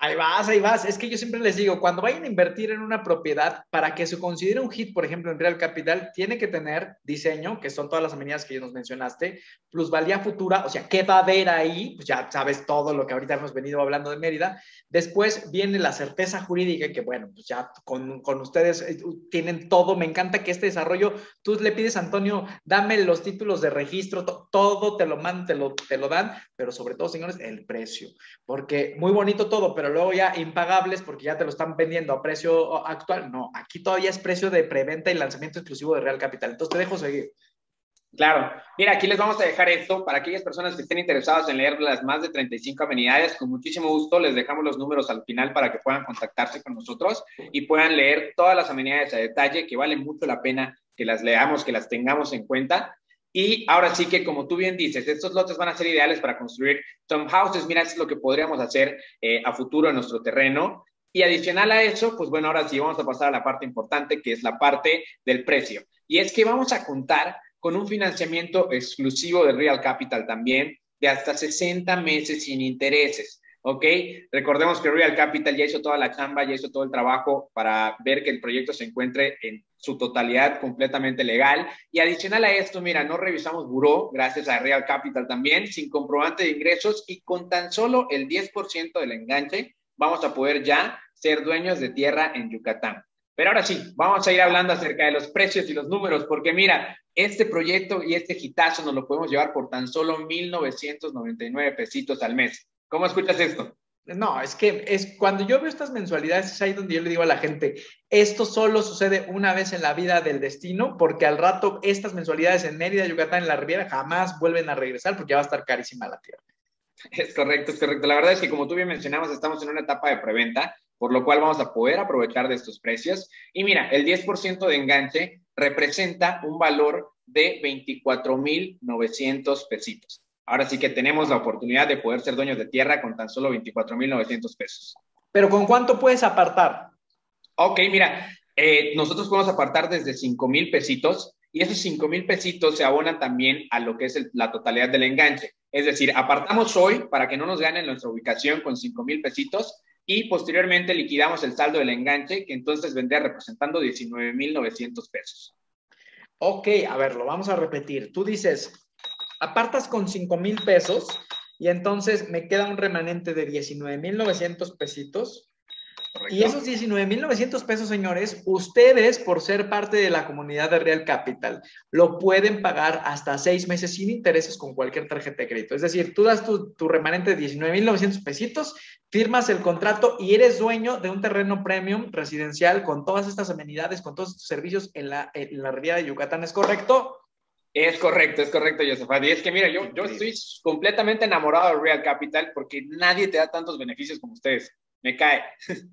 Ahí vas, ahí vas. Es que yo siempre les digo, cuando vayan a invertir en una propiedad, para que se considere un hit, por ejemplo, en Real Capital, tiene que tener diseño, que son todas las amenidades que ya nos mencionaste, plusvalía futura, o sea, ¿qué va a haber ahí? Pues ya sabes todo lo que ahorita hemos venido hablando de Mérida. Después viene la certeza jurídica, que bueno, pues ya con, con ustedes tienen todo. Me encanta que este desarrollo, tú le pides a Antonio, dame los títulos de registro, to, todo te lo mandan, te lo, te lo dan, pero sobre todo, señores, el precio. Porque muy bonito todo, pero luego ya impagables porque ya te lo están vendiendo a precio actual. No, aquí todavía es precio de preventa y lanzamiento exclusivo de Real Capital. Entonces te dejo seguir. Claro. Mira, aquí les vamos a dejar esto para aquellas personas que estén interesadas en leer las más de treinta y cinco amenidades. Con muchísimo gusto les dejamos los números al final para que puedan contactarse con nosotros y puedan leer todas las amenidades a detalle, que vale mucho la pena que las leamos, que las tengamos en cuenta. Y ahora sí que, como tú bien dices, estos lotes van a ser ideales para construir townhouses. Mira, eso es lo que podríamos hacer eh, a futuro en nuestro terreno. Y adicional a eso, pues bueno, ahora sí vamos a pasar a la parte importante, que es la parte del precio. Y es que vamos a contar con un financiamiento exclusivo de Real Capital también, de hasta sesenta meses sin intereses. ¿Ok? Recordemos que Real Capital ya hizo toda la chamba, ya hizo todo el trabajo para ver que el proyecto se encuentre en su totalidad completamente legal. Y adicional a esto, mira, no revisamos buró, gracias a Real Capital también, sin comprobante de ingresos y con tan solo el diez por ciento del enganche, vamos a poder ya ser dueños de tierra en Yucatán. Pero ahora sí, vamos a ir hablando acerca de los precios y los números, porque mira, este proyecto y este hitazo nos lo podemos llevar por tan solo mil novecientos noventa y nueve pesitos al mes. ¿Cómo escuchas esto? No, es que es cuando yo veo estas mensualidades, es ahí donde yo le digo a la gente, esto solo sucede una vez en la vida del destino, porque al rato estas mensualidades en Mérida, Yucatán, en la Riviera, jamás vuelven a regresar porque ya va a estar carísima la tierra. Es correcto, es correcto. La verdad es que, como tú bien mencionabas, estamos en una etapa de preventa, por lo cual vamos a poder aprovechar de estos precios. Y mira, el diez por ciento de enganche representa un valor de veinticuatro mil novecientos pesitos. Ahora sí que tenemos la oportunidad de poder ser dueños de tierra con tan solo veinticuatro mil novecientos pesos. ¿Pero con cuánto puedes apartar? Ok, mira, eh, nosotros podemos apartar desde cinco mil pesitos y esos cinco mil pesitos se abonan también a lo que es el, la totalidad del enganche. Es decir, apartamos hoy para que no nos ganen nuestra ubicación con cinco mil pesitos y posteriormente liquidamos el saldo del enganche, que entonces vendría representando diecinueve mil novecientos pesos. Ok, a ver, lo vamos a repetir. Tú dices, apartas con cinco mil pesos y entonces me queda un remanente de diecinueve mil novecientos pesitos. Correcto. Y esos diecinueve mil novecientos pesos, señores, ustedes, por ser parte de la comunidad de Real Capital, lo pueden pagar hasta seis meses sin intereses con cualquier tarjeta de crédito. Es decir, tú das tu, tu remanente de diecinueve mil novecientos pesitos, firmas el contrato y eres dueño de un terreno premium residencial con todas estas amenidades, con todos estos servicios en la, en la Riviera de Yucatán. ¿Es correcto? Es correcto, es correcto, Josafat. Y es que mira, yo, yo estoy completamente enamorado de Real Capital porque nadie te da tantos beneficios como ustedes. Me cae.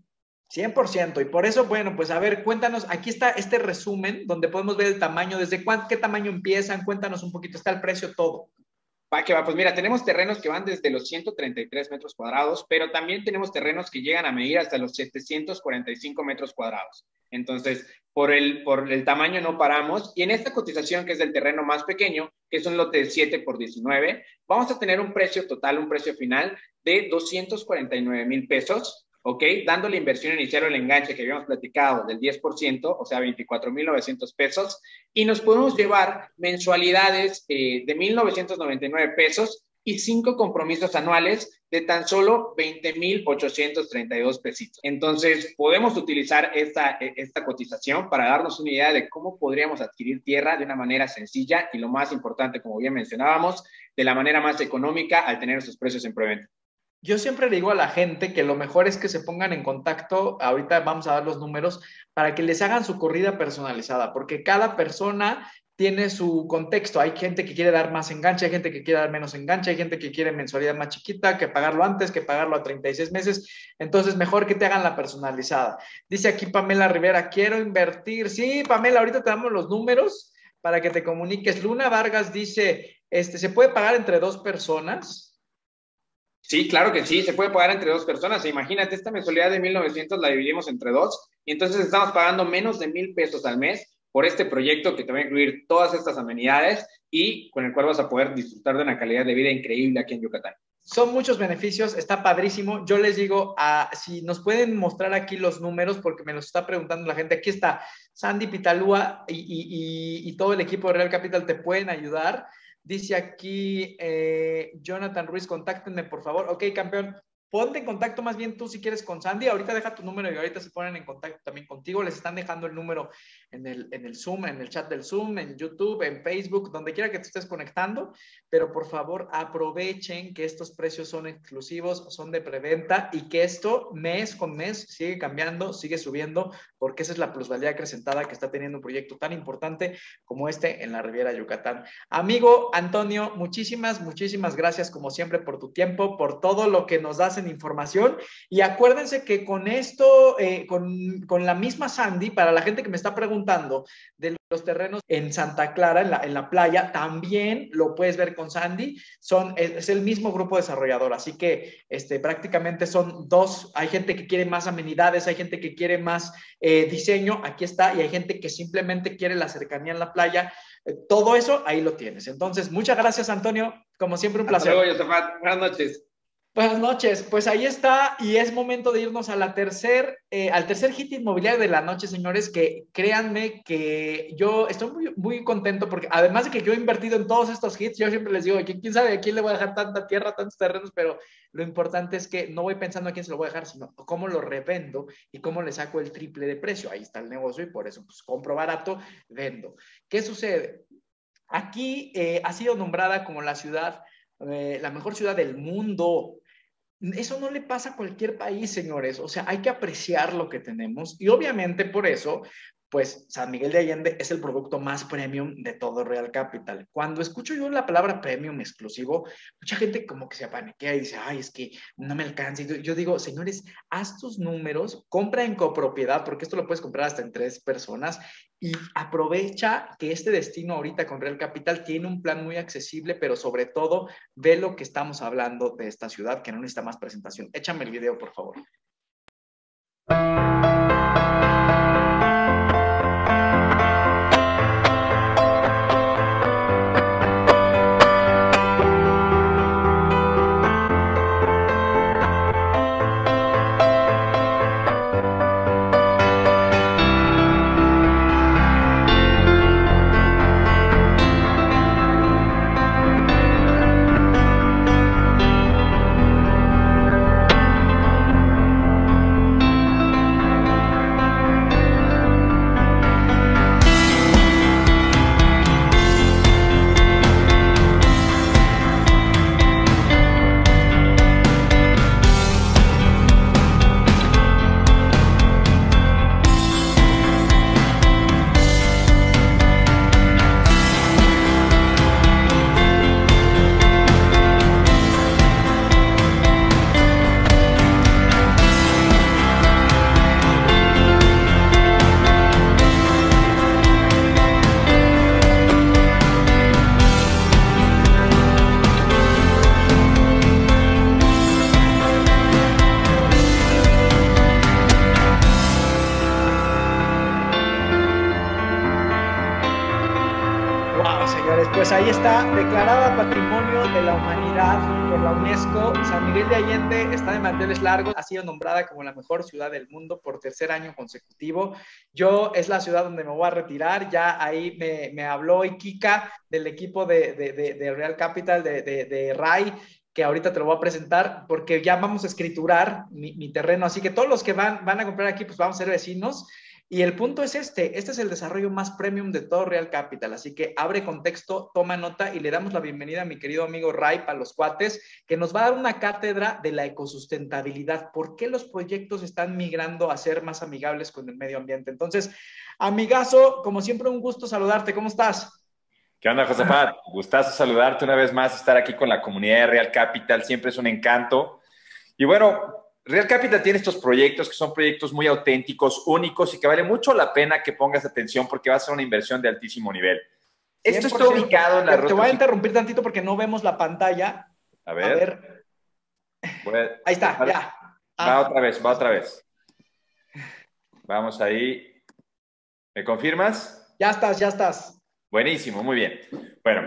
cien por ciento. Y por eso, bueno, pues a ver, cuéntanos, aquí está este resumen donde podemos ver el tamaño, desde cuán, qué tamaño empiezan, cuéntanos un poquito, está el precio, todo. Va que va, pues mira, tenemos terrenos que van desde los ciento treinta y tres metros cuadrados, pero también tenemos terrenos que llegan a medir hasta los setecientos cuarenta y cinco metros cuadrados. Entonces, por el, por el tamaño no paramos. Y en esta cotización, que es del terreno más pequeño, que es un lote de siete por diecinueve, vamos a tener un precio total, un precio final de doscientos cuarenta y nueve mil pesos. ¿Ok? Dando la inversión inicial o el enganche que habíamos platicado del diez por ciento, o sea, veinticuatro mil novecientos pesos, y nos podemos llevar mensualidades eh, de mil novecientos noventa y nueve pesos y cinco compromisos anuales de tan solo veinte mil ochocientos treinta y dos pesitos. Entonces, podemos utilizar esta, esta cotización para darnos una idea de cómo podríamos adquirir tierra de una manera sencilla y, lo más importante, como bien mencionábamos, de la manera más económica al tener esos precios en preventa. Yo siempre digo a la gente que lo mejor es que se pongan en contacto, ahorita vamos a dar los números, para que les hagan su corrida personalizada, porque cada persona tiene su contexto. Hay gente que quiere dar más enganche, hay gente que quiere dar menos enganche, hay gente que quiere mensualidad más chiquita, que pagarlo antes, que pagarlo a treinta y seis meses. Entonces, mejor que te hagan la personalizada. Dice aquí Pamela Rivera, quiero invertir. Sí, Pamela, ahorita te damos los números para que te comuniques. Luna Vargas dice, este, ¿se puede pagar entre dos personas? Sí, claro que sí, se puede pagar entre dos personas. Imagínate, esta mensualidad de mil novecientos la dividimos entre dos y entonces estamos pagando menos de mil pesos al mes por este proyecto que te va a incluir todas estas amenidades y con el cual vas a poder disfrutar de una calidad de vida increíble aquí en Yucatán. Son muchos beneficios, está padrísimo. Yo les digo, uh, si nos pueden mostrar aquí los números, porque me los está preguntando la gente. Aquí está Sandy Pitalúa y, y, y, y todo el equipo de Real Capital te pueden ayudar. Dice aquí eh, Jonathan Ruiz, contáctenme por favor. Ok, campeón, ponte en contacto más bien tú si quieres con Sandy. Ahorita deja tu número y ahorita se ponen en contacto también contigo. Les están dejando el número en el, en el Zoom, en el chat del Zoom, en YouTube, en Facebook, donde quiera que te estés conectando. Pero por favor aprovechen que estos precios son exclusivos, son de preventa y que esto mes con mes sigue cambiando, sigue subiendo, porque esa es la plusvalía acrecentada que está teniendo un proyecto tan importante como este en la Riviera Yucatán. Amigo Antonio, muchísimas, muchísimas gracias como siempre por tu tiempo, por todo lo que nos das en información. Y acuérdense que con esto, eh, con, con la misma Sandy, para la gente que me está preguntando de los terrenos en Santa Clara, en la, en la playa, también lo puedes ver con Sandy. Son, es, es el mismo grupo desarrollador, así que este, prácticamente son dos. Hay gente que quiere más amenidades, hay gente que quiere más eh, diseño, aquí está, y hay gente que simplemente quiere la cercanía en la playa. Eh, todo eso, ahí lo tienes. Entonces, muchas gracias, Antonio. Como siempre, un placer. Hasta luego, Josafat. Buenas noches. Buenas noches, pues ahí está y es momento de irnos a la tercer, eh, al tercer hit inmobiliario de la noche, señores, que créanme que yo estoy muy, muy contento porque además de que yo he invertido en todos estos hits, yo siempre les digo, quién sabe a quién le voy a dejar tanta tierra, tantos terrenos, pero lo importante es que no voy pensando a quién se lo voy a dejar, sino cómo lo revendo y cómo le saco el triple de precio. Ahí está el negocio y por eso pues compro barato, vendo. ¿Qué sucede? Aquí eh, ha sido nombrada como la ciudad, eh, la mejor ciudad del mundo. Eso no le pasa a cualquier país, señores. O sea, hay que apreciar lo que tenemos y obviamente por eso, pues San Miguel de Allende es el producto más premium de todo Real Capital. Cuando escucho yo la palabra premium exclusivo, mucha gente como que se apaniquea y dice, ay, es que no me alcanza. Y yo digo, señores, haz tus números, compra en copropiedad, porque esto lo puedes comprar hasta en tres personas y aprovecha que este destino ahorita con Real Capital tiene un plan muy accesible, pero sobre todo ve lo que estamos hablando de esta ciudad, que no necesita más presentación. Échame el video, por favor. Pues ahí está, declarada Patrimonio de la Humanidad por la UNESCO. San Miguel de Allende está de manteles largos, ha sido nombrada como la mejor ciudad del mundo por tercer año consecutivo. Yo es la ciudad donde me voy a retirar, ya ahí me, me habló Ikika del equipo de, de, de, de Real Capital, de, de, de R A I, que ahorita te lo voy a presentar, porque ya vamos a escriturar mi, mi terreno, así que todos los que van, van a comprar aquí, pues vamos a ser vecinos. Y el punto es este, este es el desarrollo más premium de todo Real Capital, así que abre contexto, toma nota y le damos la bienvenida a mi querido amigo Ray para los cuates, que nos va a dar una cátedra de la ecosustentabilidad, por qué los proyectos están migrando a ser más amigables con el medio ambiente. Entonces, amigazo, como siempre un gusto saludarte, ¿cómo estás? ¿Qué onda, Josafat? Gustazo saludarte una vez más, estar aquí con la comunidad de Real Capital, siempre es un encanto. Y bueno, Real Capital tiene estos proyectos que son proyectos muy auténticos, únicos y que vale mucho la pena que pongas atención porque va a ser una inversión de altísimo nivel. Esto está ubicado en la ruta. Te voy a interrumpir tantito porque no vemos la pantalla. A ver. A ver. A, ahí está, va, ya. Va ah. otra vez, va otra vez. Vamos ahí. ¿Me confirmas? Ya estás, ya estás. Buenísimo, muy bien. Bueno,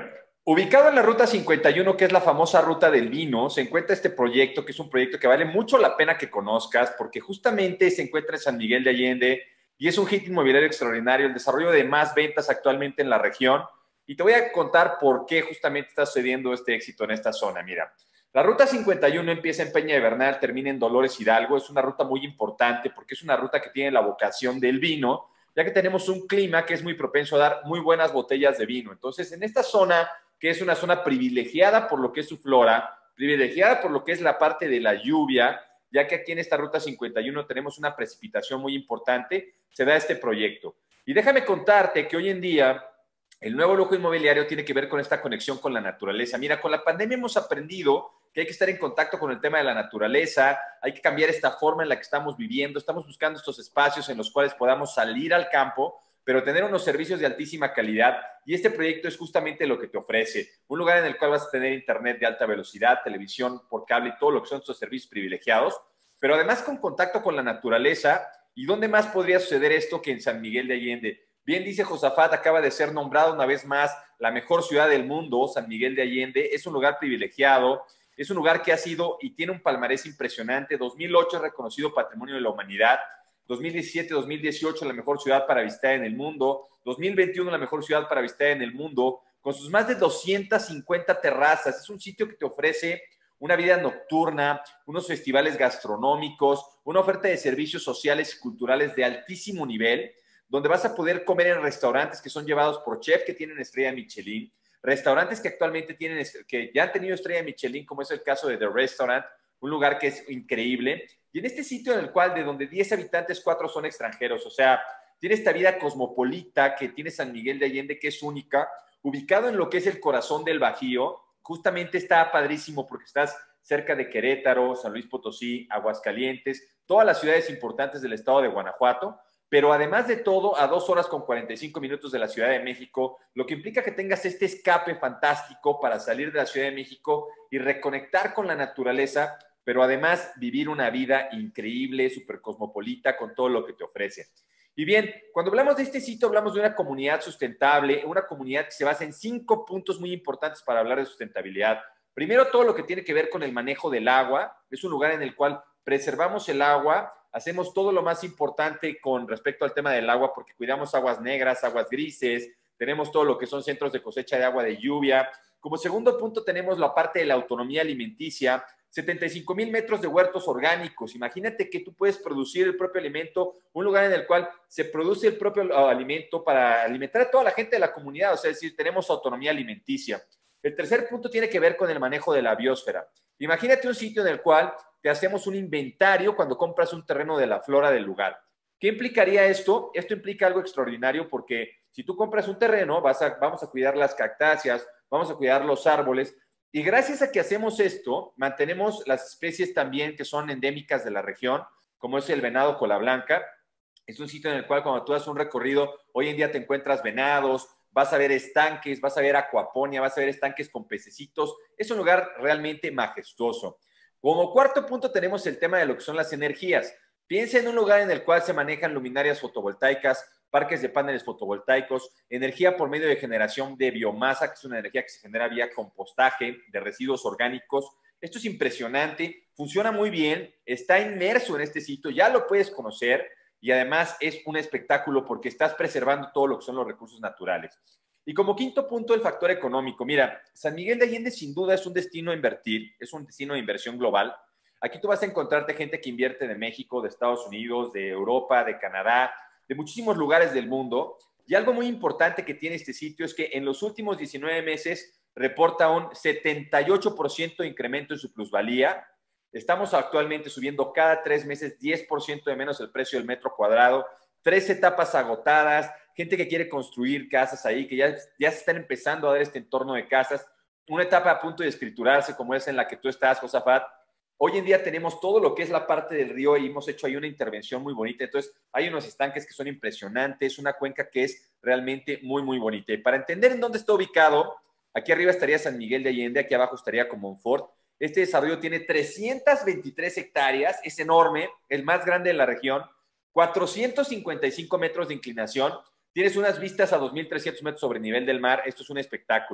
Ubicado en la Ruta cincuenta y uno, que es la famosa Ruta del Vino, se encuentra este proyecto, que es un proyecto que vale mucho la pena que conozcas, porque justamente se encuentra en San Miguel de Allende y es un hit inmobiliario extraordinario, el desarrollo de más ventas actualmente en la región. Y te voy a contar por qué justamente está sucediendo este éxito en esta zona. Mira, la Ruta cincuenta y uno empieza en Peña de Bernal, termina en Dolores Hidalgo. Es una ruta muy importante porque es una ruta que tiene la vocación del vino, ya que tenemos un clima que es muy propenso a dar muy buenas botellas de vino. Entonces, en esta zona, que es una zona privilegiada por lo que es su flora, privilegiada por lo que es la parte de la lluvia, ya que aquí en esta Ruta cincuenta y uno tenemos una precipitación muy importante, se da este proyecto. Y déjame contarte que hoy en día el nuevo lujo inmobiliario tiene que ver con esta conexión con la naturaleza. Mira, con la pandemia hemos aprendido que hay que estar en contacto con el tema de la naturaleza, hay que cambiar esta forma en la que estamos viviendo, estamos buscando estos espacios en los cuales podamos salir al campo, pero tener unos servicios de altísima calidad, y este proyecto es justamente lo que te ofrece. Un lugar en el cual vas a tener internet de alta velocidad, televisión por cable y todo lo que son estos servicios privilegiados, pero además con contacto con la naturaleza. ¿Y dónde más podría suceder esto que en San Miguel de Allende? Bien dice Josafat, acaba de ser nombrado una vez más la mejor ciudad del mundo, San Miguel de Allende. Es un lugar privilegiado, es un lugar que ha sido y tiene un palmarés impresionante. dos mil ocho es reconocido Patrimonio de la Humanidad, dos mil diecisiete, dos mil dieciocho la mejor ciudad para visitar en el mundo, dos mil veintiuno la mejor ciudad para visitar en el mundo, con sus más de doscientas cincuenta terrazas. Es un sitio que te ofrece una vida nocturna, unos festivales gastronómicos, una oferta de servicios sociales y culturales de altísimo nivel, donde vas a poder comer en restaurantes que son llevados por chefs que tienen estrella Michelin, restaurantes que actualmente tienen, que ya han tenido estrella Michelin, como es el caso de The Restaurant, un lugar que es increíble. Y en este sitio en el cual de donde diez habitantes, cuatro son extranjeros, o sea, tiene esta vida cosmopolita que tiene San Miguel de Allende, que es única, ubicado en lo que es el corazón del Bajío. Justamente está padrísimo porque estás cerca de Querétaro, San Luis Potosí, Aguascalientes, todas las ciudades importantes del estado de Guanajuato, pero además de todo, a dos horas con cuarenta y cinco minutos de la Ciudad de México, lo que implica que tengas este escape fantástico para salir de la Ciudad de México y reconectar con la naturaleza, pero además vivir una vida increíble, súper cosmopolita, con todo lo que te ofrece. Y bien, cuando hablamos de este sitio, hablamos de una comunidad sustentable, una comunidad que se basa en cinco puntos muy importantes para hablar de sustentabilidad. Primero, todo lo que tiene que ver con el manejo del agua. Es un lugar en el cual preservamos el agua, hacemos todo lo más importante con respecto al tema del agua, porque cuidamos aguas negras, aguas grises, tenemos todo lo que son centros de cosecha de agua de lluvia. Como segundo punto tenemos la parte de la autonomía alimenticia, setenta y cinco mil metros de huertos orgánicos. Imagínate que tú puedes producir el propio alimento, un lugar en el cual se produce el propio uh, alimento para alimentar a toda la gente de la comunidad, o sea, es decir, tenemos autonomía alimenticia. El tercer punto tiene que ver con el manejo de la biosfera. Imagínate un sitio en el cual te hacemos un inventario cuando compras un terreno de la flora del lugar. ¿Qué implicaría esto? Esto implica algo extraordinario porque si tú compras un terreno, vas a, vamos a cuidar las cactáceas, vamos a cuidar los árboles, y gracias a que hacemos esto, mantenemos las especies también que son endémicas de la región, como es el venado cola blanca. Es un sitio en el cual cuando tú haces un recorrido, hoy en día te encuentras venados, vas a ver estanques, vas a ver acuaponia, vas a ver estanques con pececitos. Es un lugar realmente majestuoso. Como cuarto punto tenemos el tema de lo que son las energías. Piensa en un lugar en el cual se manejan luminarias fotovoltaicas, parques de paneles fotovoltaicos, energía por medio de generación de biomasa, que es una energía que se genera vía compostaje de residuos orgánicos. Esto es impresionante, funciona muy bien, está inmerso en este sitio, ya lo puedes conocer y además es un espectáculo porque estás preservando todo lo que son los recursos naturales. Y como quinto punto, el factor económico. Mira, San Miguel de Allende sin duda es un destino a invertir, es un destino de inversión global. Aquí tú vas a encontrarte gente que invierte de México, de Estados Unidos, de Europa, de Canadá, de muchísimos lugares del mundo. Y algo muy importante que tiene este sitio es que en los últimos diecinueve meses reporta un setenta y ocho por ciento de incremento en su plusvalía. Estamos actualmente subiendo cada tres meses diez por ciento de menos el precio del metro cuadrado, tres etapas agotadas, gente que quiere construir casas ahí, que ya, ya se están empezando a dar este entorno de casas, una etapa a punto de escriturarse como es en la que tú estás, Josafat. Hoy en día tenemos todo lo que es la parte del río y hemos hecho ahí una intervención muy bonita. Entonces, hay unos estanques que son impresionantes, una cuenca que es realmente muy, muy bonita. Y para entender en dónde está ubicado, aquí arriba estaría San Miguel de Allende, aquí abajo estaría Comonfort. Este desarrollo tiene trescientas veintitrés hectáreas, es enorme, el más grande de la región, cuatrocientos cincuenta y cinco metros de inclinación, tienes unas vistas a dos mil trescientos metros sobre el nivel del mar, esto es un espectáculo.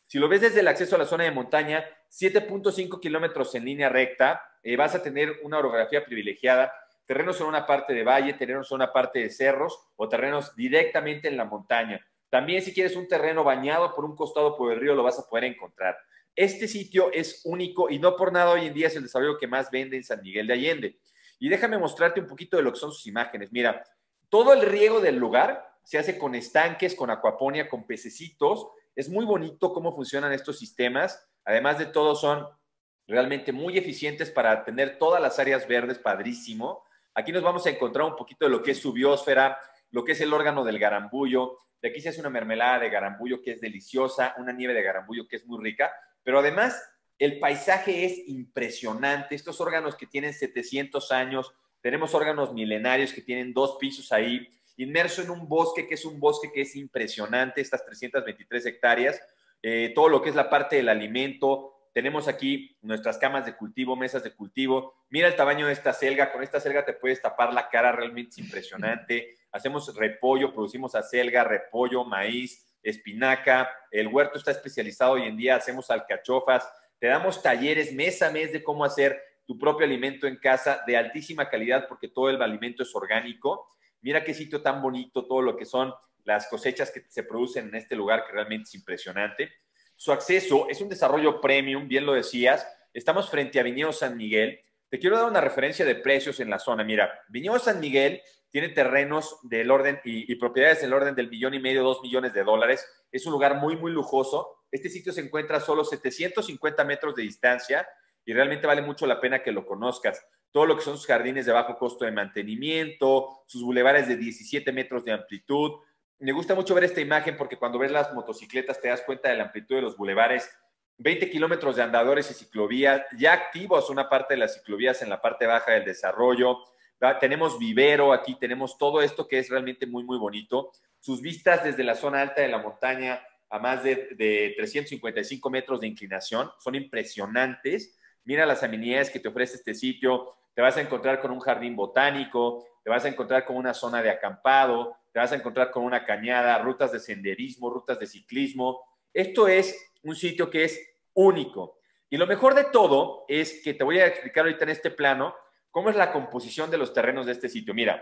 Si lo ves desde el acceso a la zona de montaña, siete punto cinco kilómetros en línea recta, eh, vas a tener una orografía privilegiada, terrenos en una parte de valle, terrenos en una parte de cerros o terrenos directamente en la montaña. También si quieres un terreno bañado por un costado por el río, lo vas a poder encontrar. Este sitio es único y no por nada hoy en día es el desarrollo que más vende en San Miguel de Allende. Y déjame mostrarte un poquito de lo que son sus imágenes. Mira, todo el riego del lugar se hace con estanques, con acuaponia, con pececitos. Es muy bonito cómo funcionan estos sistemas. Además de todo, son realmente muy eficientes para tener todas las áreas verdes, padrísimo. Aquí nos vamos a encontrar un poquito de lo que es su biosfera, lo que es el órgano del garambullo. De aquí se hace una mermelada de garambullo que es deliciosa, una nieve de garambullo que es muy rica, pero además el paisaje es impresionante. Estos órganos que tienen setecientos años, tenemos órganos milenarios que tienen dos pisos ahí, inmerso en un bosque que es un bosque que es impresionante, estas trescientas veintitrés hectáreas, eh, todo lo que es la parte del alimento. Tenemos aquí nuestras camas de cultivo, mesas de cultivo. Mira el tamaño de esta selga. Con esta selga te puedes tapar la cara, realmente es impresionante. Hacemos repollo, producimos acelga, repollo, maíz, espinaca. El huerto está especializado hoy en día. Hacemos alcachofas. Te damos talleres mes a mes de cómo hacer tu propio alimento en casa de altísima calidad porque todo el alimento es orgánico. Mira qué sitio tan bonito, todo lo que son las cosechas que se producen en este lugar que realmente es impresionante. Su acceso es un desarrollo premium, bien lo decías. Estamos frente a Viñedo San Miguel. Te quiero dar una referencia de precios en la zona. Mira, Viñedo San Miguel tiene terrenos del orden y, y propiedades del orden del millón y medio, dos millones de dólares. Es un lugar muy, muy lujoso. Este sitio se encuentra a solo setecientos cincuenta metros de distancia y realmente vale mucho la pena que lo conozcas. Todo lo que son sus jardines de bajo costo de mantenimiento, sus bulevares de diecisiete metros de amplitud. Me gusta mucho ver esta imagen porque cuando ves las motocicletas te das cuenta de la amplitud de los bulevares. veinte kilómetros de andadores y ciclovías, ya activos una parte de las ciclovías en la parte baja del desarrollo. Tenemos vivero aquí, tenemos todo esto que es realmente muy, muy bonito. Sus vistas desde la zona alta de la montaña a más de, de trescientos cincuenta y cinco metros de inclinación son impresionantes. Mira las amenidades que te ofrece este sitio. Te vas a encontrar con un jardín botánico, te vas a encontrar con una zona de acampado, te vas a encontrar con una cañada, rutas de senderismo, rutas de ciclismo. Esto es un sitio que es único. Y lo mejor de todo es que te voy a explicar ahorita en este plano cómo es la composición de los terrenos de este sitio. Mira,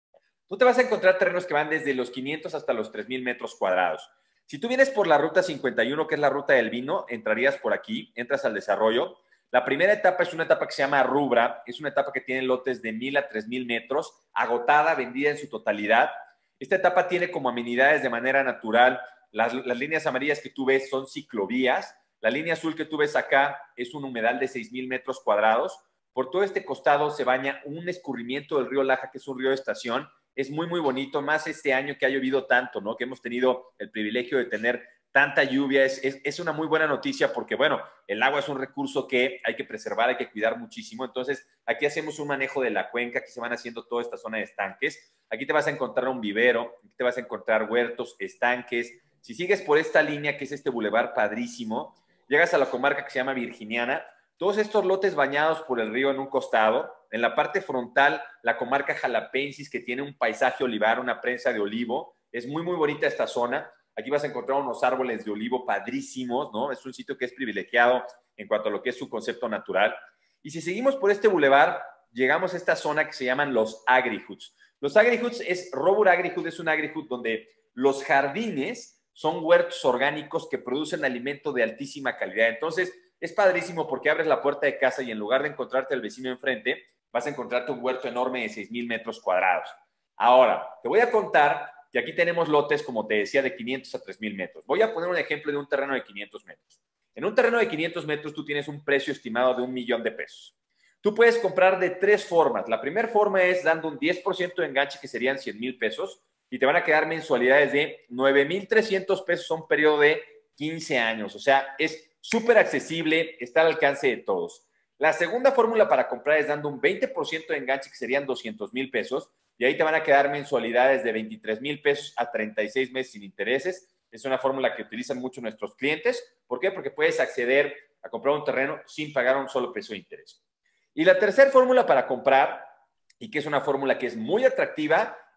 tú te vas a encontrar terrenos que van desde los quinientos hasta los tres mil metros cuadrados. Si tú vienes por la ruta cincuenta y uno, que es la ruta del vino, entrarías por aquí, entras al desarrollo. La primera etapa es una etapa que se llama Rubra, es una etapa que tiene lotes de mil a tres mil metros, agotada, vendida en su totalidad. Esta etapa tiene como amenidades de manera natural, las, las líneas amarillas que tú ves son ciclovías, la línea azul que tú ves acá es un humedal de seis mil metros cuadrados. Por todo este costado se baña un escurrimiento del río Laja, que es un río de estación. Es muy, muy bonito, más este año que ha llovido tanto, ¿no? Que hemos tenido el privilegio de tener tanta lluvia. Es, es, es una muy buena noticia porque, bueno, el agua es un recurso que hay que preservar, hay que cuidar muchísimo. Entonces, aquí hacemos un manejo de la cuenca, aquí se van haciendo toda esta zona de estanques. Aquí te vas a encontrar un vivero, aquí te vas a encontrar huertos, estanques. Si sigues por esta línea, que es este bulevar padrísimo, llegas a la comarca que se llama Virginiana. Todos estos lotes bañados por el río en un costado. En la parte frontal, la comarca Jalapensis, que tiene un paisaje olivar, una prensa de olivo. Es muy, muy bonita esta zona. Aquí vas a encontrar unos árboles de olivo padrísimos, ¿no? Es un sitio que es privilegiado en cuanto a lo que es su concepto natural. Y si seguimos por este bulevar, llegamos a esta zona que se llaman los agrihoods. Los agrihoods es, Robur Agrihood es un agrihood donde los jardines son huertos orgánicos que producen alimento de altísima calidad. Entonces, es padrísimo porque abres la puerta de casa y en lugar de encontrarte al vecino enfrente, vas a encontrarte un huerto enorme de seis mil metros cuadrados. Ahora, te voy a contar que aquí tenemos lotes, como te decía, de quinientos a tres mil metros. Voy a poner un ejemplo de un terreno de quinientos metros. En un terreno de quinientos metros tú tienes un precio estimado de un millón de pesos. Tú puedes comprar de tres formas. La primera forma es dando un diez por ciento de enganche, que serían cien mil pesos, y te van a quedar mensualidades de nueve mil trescientos pesos a un periodo de quince años. O sea, es súper accesible, está al alcance de todos. La segunda fórmula para comprar es dando un veinte por ciento de enganche, que serían doscientos mil pesos, y ahí te van a quedar mensualidades de veintitrés mil pesos a treinta y seis meses sin intereses. Es una fórmula que utilizan mucho nuestros clientes. ¿Por qué? Porque puedes acceder a comprar un terreno sin pagar un solo peso de interés. Y la tercera fórmula para comprar, y que es una fórmula que es muy atractiva,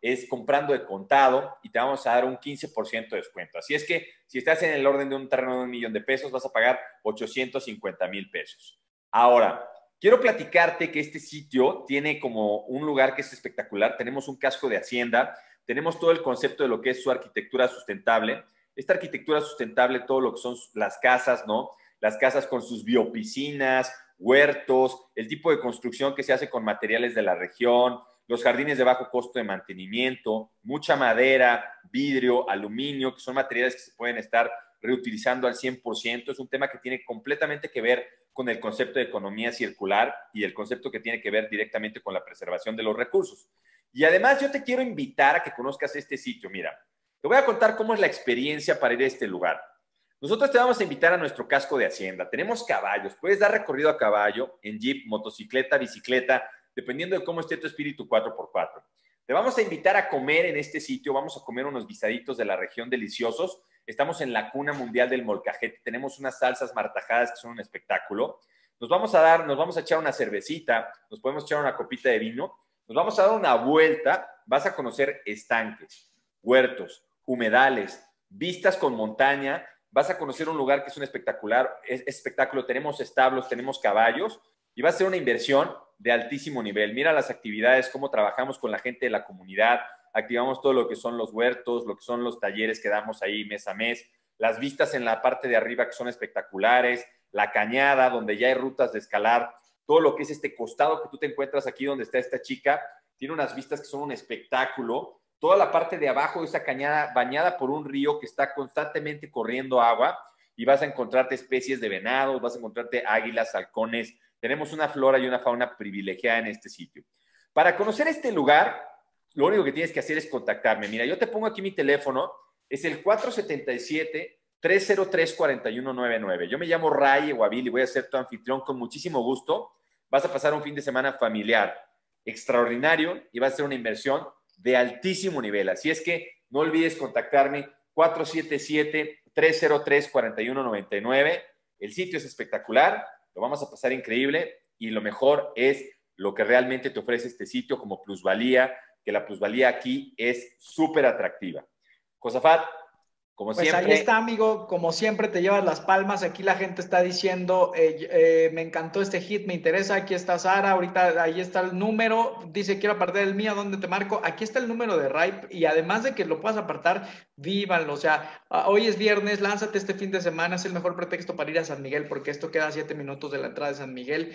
es comprando de contado y te vamos a dar un quince por ciento de descuento. Así es que si estás en el orden de un terreno de un millón de pesos, vas a pagar ochocientos cincuenta mil pesos. Ahora, quiero platicarte que este sitio tiene como un lugar que es espectacular. Tenemos un casco de hacienda, tenemos todo el concepto de lo que es su arquitectura sustentable. Esta arquitectura sustentable, todo lo que son las casas, ¿no? Las casas con sus biopiscinas, huertos, el tipo de construcción que se hace con materiales de la región, los jardines de bajo costo de mantenimiento, mucha madera, vidrio, aluminio, que son materiales que se pueden estar reutilizando al cien por ciento. Es un tema que tiene completamente que ver con el concepto de economía circular y el concepto que tiene que ver directamente con la preservación de los recursos. Y además yo te quiero invitar a que conozcas este sitio. Mira, te voy a contar cómo es la experiencia para ir a este lugar. Nosotros te vamos a invitar a nuestro casco de hacienda. Tenemos caballos, puedes dar recorrido a caballo, en jeep, motocicleta, bicicleta, dependiendo de cómo esté tu espíritu cuatro por cuatro. Te vamos a invitar a comer en este sitio, vamos a comer unos guisaditos de la región deliciosos. Estamos en la cuna mundial del molcajete, tenemos unas salsas martajadas que son un espectáculo. Nos vamos a dar, nos vamos a echar una cervecita, nos podemos echar una copita de vino, nos vamos a dar una vuelta, vas a conocer estanques, huertos, humedales, vistas con montaña, vas a conocer un lugar que es un espectacular, es espectáculo, tenemos establos, tenemos caballos, y va a ser una inversión de altísimo nivel. Mira las actividades, cómo trabajamos con la gente de la comunidad, activamos todo lo que son los huertos, lo que son los talleres que damos ahí mes a mes, las vistas en la parte de arriba que son espectaculares, la cañada donde ya hay rutas de escalar, todo lo que es este costado que tú te encuentras aquí donde está esta chica, tiene unas vistas que son un espectáculo, toda la parte de abajo de esa cañada bañada por un río que está constantemente corriendo agua y vas a encontrarte especies de venados, vas a encontrarte águilas, halcones. Tenemos una flora y una fauna privilegiada en este sitio. Para conocer este lugar, lo único que tienes que hacer es contactarme. Mira, yo te pongo aquí mi teléfono, es el cuatro siete siete, tres cero tres, cuatro uno nueve nueve. Yo me llamo Ray Guavil y voy a ser tu anfitrión con muchísimo gusto. Vas a pasar un fin de semana familiar extraordinario y va a ser una inversión de altísimo nivel. Así es que no olvides contactarme, cuatro siete siete, tres cero tres, cuatro uno nueve nueve. El sitio es espectacular. Lo vamos a pasar increíble y lo mejor es lo que realmente te ofrece este sitio como plusvalía, que la plusvalía aquí es súper atractiva. Josafat, como pues siempre. Ahí está, amigo, como siempre te llevas las palmas. Aquí la gente está diciendo, eh, eh, me encantó este hit, me interesa. Aquí está Sara, ahorita ahí está el número. Dice, quiero apartar el mío, ¿dónde te marco? Aquí está el número de Ray y además de que lo puedas apartar, vívanlo. O sea, uh, hoy es viernes, lánzate este fin de semana, es el mejor pretexto para ir a San Miguel porque esto queda a siete minutos de la entrada de San Miguel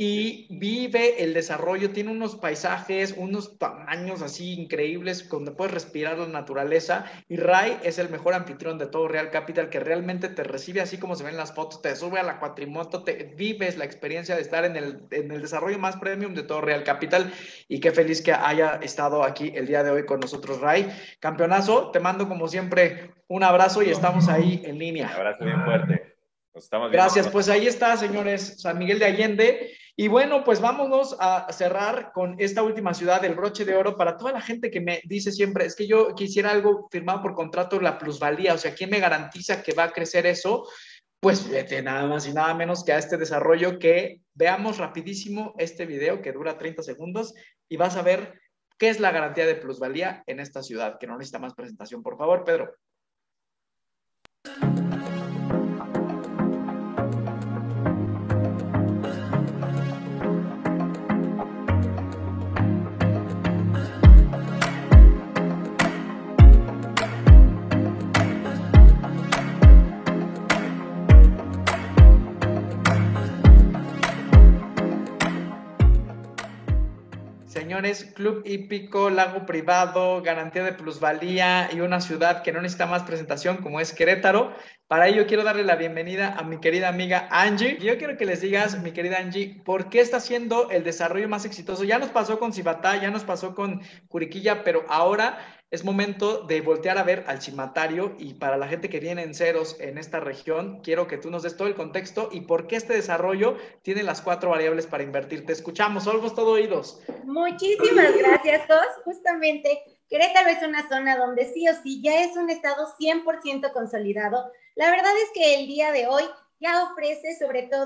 y vive el desarrollo. Tiene unos paisajes, unos tamaños así increíbles donde puedes respirar la naturaleza y Ray es el mejor anfitrión de todo Real Capital, que realmente te recibe así como se ven las fotos, te sube a la cuatrimoto, te vives la experiencia de estar en el, en el desarrollo más premium de todo Real Capital y qué feliz que haya estado aquí el día de hoy con nosotros, Ray. Campeonazo, te mando como siempre un abrazo y estamos ahí en línea. Un abrazo bien fuerte. Nos estamos viendo. Gracias, pues ahí está, señores, San Miguel de Allende. Y bueno, pues vámonos a cerrar con esta última ciudad, el broche de oro, para toda la gente que me dice siempre, es que yo quisiera algo firmado por contrato, la plusvalía, o sea, ¿quién me garantiza que va a crecer eso? Pues vete nada más y nada menos que a este desarrollo que veamos rapidísimo este video que dura treinta segundos y vas a ver qué es la garantía de plusvalía en esta ciudad, que no necesita más presentación. Por favor, Pedro. Señores, Club Hípico, lago privado, garantía de plusvalía y una ciudad que no necesita más presentación como es Querétaro. Para ello quiero darle la bienvenida a mi querida amiga Angie. Yo quiero que les digas, mi querida Angie, ¿por qué está siendo el desarrollo más exitoso? Ya nos pasó con Cibatá, ya nos pasó con Curiquilla, pero ahora es momento de voltear a ver al cimatario y para la gente que viene en ceros en esta región, quiero que tú nos des todo el contexto y por qué este desarrollo tiene las cuatro variables para invertir. Te escuchamos, somos todo oídos. Muchísimas gracias, Jos. Justamente, Querétaro es una zona donde sí o sí ya es un estado cien por ciento consolidado. La verdad es que el día de hoy ya ofrece sobre todo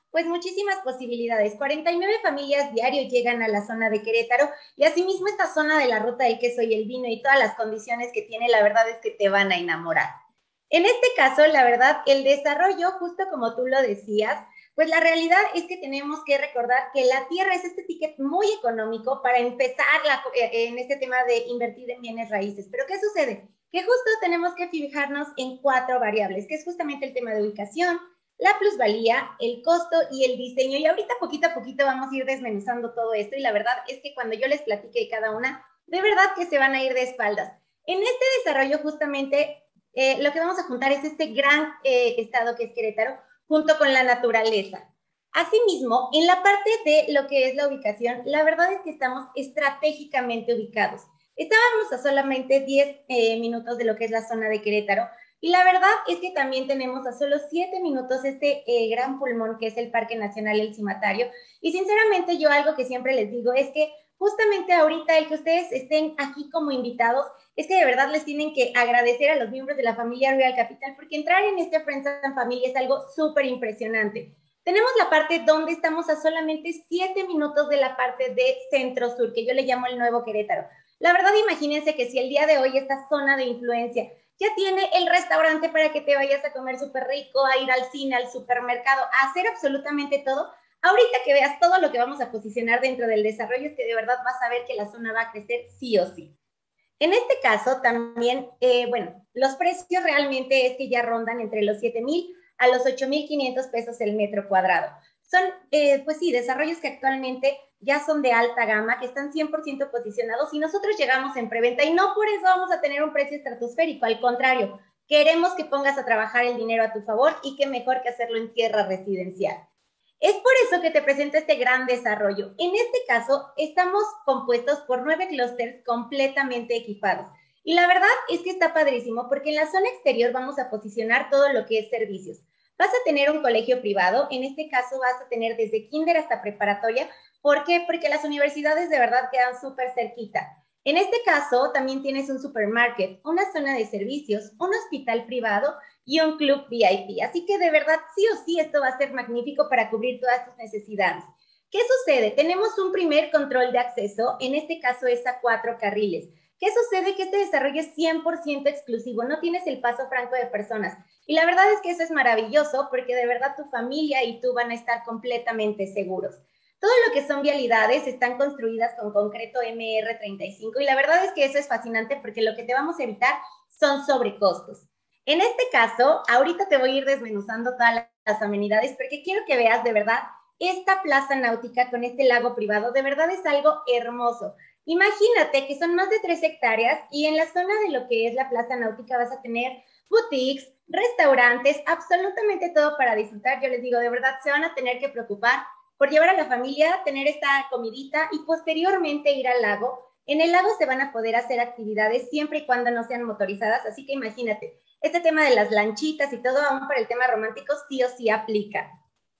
pues muchísimas posibilidades. cuarenta y nueve familias diario llegan a la zona de Querétaro y asimismo esta zona de la ruta del queso y el vino y todas las condiciones que tiene, la verdad es que te van a enamorar. En este caso, la verdad, el desarrollo, justo como tú lo decías, pues la realidad es que tenemos que recordar que la tierra es este ticket muy económico para empezar la, en este tema de invertir en bienes raíces. Pero ¿qué sucede? Que justo tenemos que fijarnos en cuatro variables, que es justamente el tema de ubicación, la plusvalía, el costo y el diseño. Y ahorita poquito a poquito vamos a ir desmenuzando todo esto y la verdad es que cuando yo les platique cada una, de verdad que se van a ir de espaldas. En este desarrollo justamente eh, lo que vamos a juntar es este gran eh, estado que es Querétaro, junto con la naturaleza. Asimismo, en la parte de lo que es la ubicación, la verdad es que estamos estratégicamente ubicados. Estábamos a solamente diez eh, minutos de lo que es la zona de Querétaro, y la verdad es que también tenemos a solo siete minutos este eh, gran pulmón que es el Parque Nacional El Cimatario, y sinceramente yo algo que siempre les digo es que justamente ahorita el que ustedes estén aquí como invitados, es que de verdad les tienen que agradecer a los miembros de la familia Real Capital, porque entrar en este Friends and Family es algo súper impresionante. Tenemos la parte donde estamos a solamente siete minutos de la parte de Centro Sur, que yo le llamo el Nuevo Querétaro. La verdad, imagínense que si el día de hoy esta zona de influencia ya tiene el restaurante para que te vayas a comer súper rico, a ir al cine, al supermercado, a hacer absolutamente todo, ahorita que veas todo lo que vamos a posicionar dentro del desarrollo, es que de verdad vas a ver que la zona va a crecer sí o sí. En este caso también, eh, bueno, los precios realmente es que ya rondan entre los siete mil a los ocho mil quinientos pesos el metro cuadrado. Son, eh, pues sí, desarrollos que actualmente ya son de alta gama, que están cien por ciento posicionados y nosotros llegamos en preventa y no por eso vamos a tener un precio estratosférico, al contrario, queremos que pongas a trabajar el dinero a tu favor y qué mejor que hacerlo en tierra residencial. Es por eso que te presento este gran desarrollo. En este caso, estamos compuestos por nueve clústeres completamente equipados. Y la verdad es que está padrísimo porque en la zona exterior vamos a posicionar todo lo que es servicios. Vas a tener un colegio privado, en este caso vas a tener desde kinder hasta preparatoria. ¿Por qué? Porque las universidades de verdad quedan súper cerquita. En este caso también tienes un supermarket, una zona de servicios, un hospital privado y un club V I P. Así que de verdad sí o sí esto va a ser magnífico para cubrir todas tus necesidades. ¿Qué sucede? Tenemos un primer control de acceso, en este caso es a cuatro carriles. ¿Qué sucede? Que este desarrollo es cien por ciento exclusivo, no tienes el paso franco de personas. Y la verdad es que eso es maravilloso porque de verdad tu familia y tú van a estar completamente seguros. Todo lo que son vialidades están construidas con concreto M R treinta y cinco y la verdad es que eso es fascinante porque lo que te vamos a evitar son sobrecostos. En este caso, ahorita te voy a ir desmenuzando todas las amenidades porque quiero que veas de verdad esta plaza náutica con este lago privado, de verdad es algo hermoso. Imagínate que son más de tres hectáreas y en la zona de lo que es la plaza náutica vas a tener boutiques, restaurantes, absolutamente todo para disfrutar. Yo les digo, de verdad, se van a tener que preocupar por llevar a la familia, tener esta comidita y posteriormente ir al lago. En el lago se van a poder hacer actividades siempre y cuando no sean motorizadas, así que imagínate, este tema de las lanchitas y todo, aún para el tema romántico, sí o sí aplica.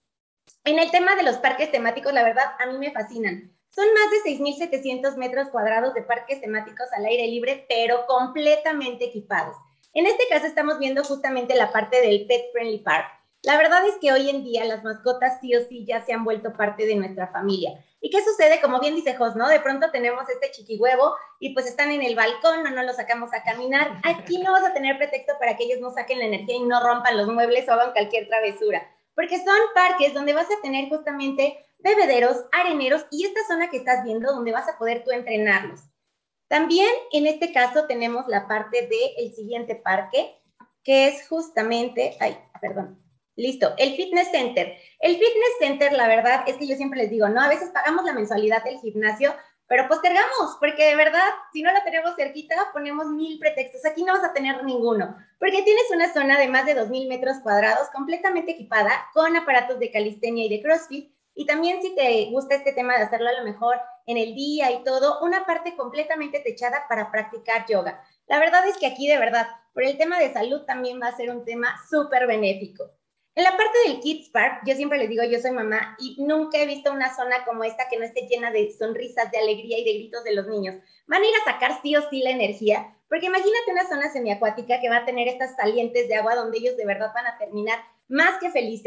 En el tema de los parques temáticos, la verdad, a mí me fascinan. Son más de seis mil setecientos metros cuadrados de parques temáticos al aire libre, pero completamente equipados. En este caso estamos viendo justamente la parte del Pet Friendly Park. La verdad es que hoy en día las mascotas sí o sí ya se han vuelto parte de nuestra familia. ¿Y qué sucede? Como bien dice Jos, ¿no? De pronto tenemos este chiquihuevo y pues están en el balcón o no los sacamos a caminar. Aquí no vas a tener pretexto para que ellos no saquen la energía y no rompan los muebles o hagan cualquier travesura. Porque son parques donde vas a tener justamente bebederos, areneros y esta zona que estás viendo donde vas a poder tú entrenarlos. También en este caso tenemos la parte del siguiente parque, que es justamente, ay, perdón, listo, el Fitness Center. El Fitness Center, la verdad, es que yo siempre les digo, ¿no? A veces pagamos la mensualidad del gimnasio, pero postergamos, porque de verdad, si no la tenemos cerquita, ponemos mil pretextos. Aquí no vas a tener ninguno, porque tienes una zona de más de dos mil metros cuadrados completamente equipada con aparatos de calistenia y de CrossFit. Y también si te gusta este tema de hacerlo a lo mejor en el día y todo, una parte completamente techada para practicar yoga. La verdad es que aquí de verdad, por el tema de salud también va a ser un tema súper benéfico. En la parte del Kids Park, yo siempre les digo, yo soy mamá y nunca he visto una zona como esta que no esté llena de sonrisas, de alegría y de gritos de los niños. Van a ir a sacar sí o sí la energía, porque imagínate una zona semiacuática que va a tener estas salientes de agua donde ellos de verdad van a terminar más que felices.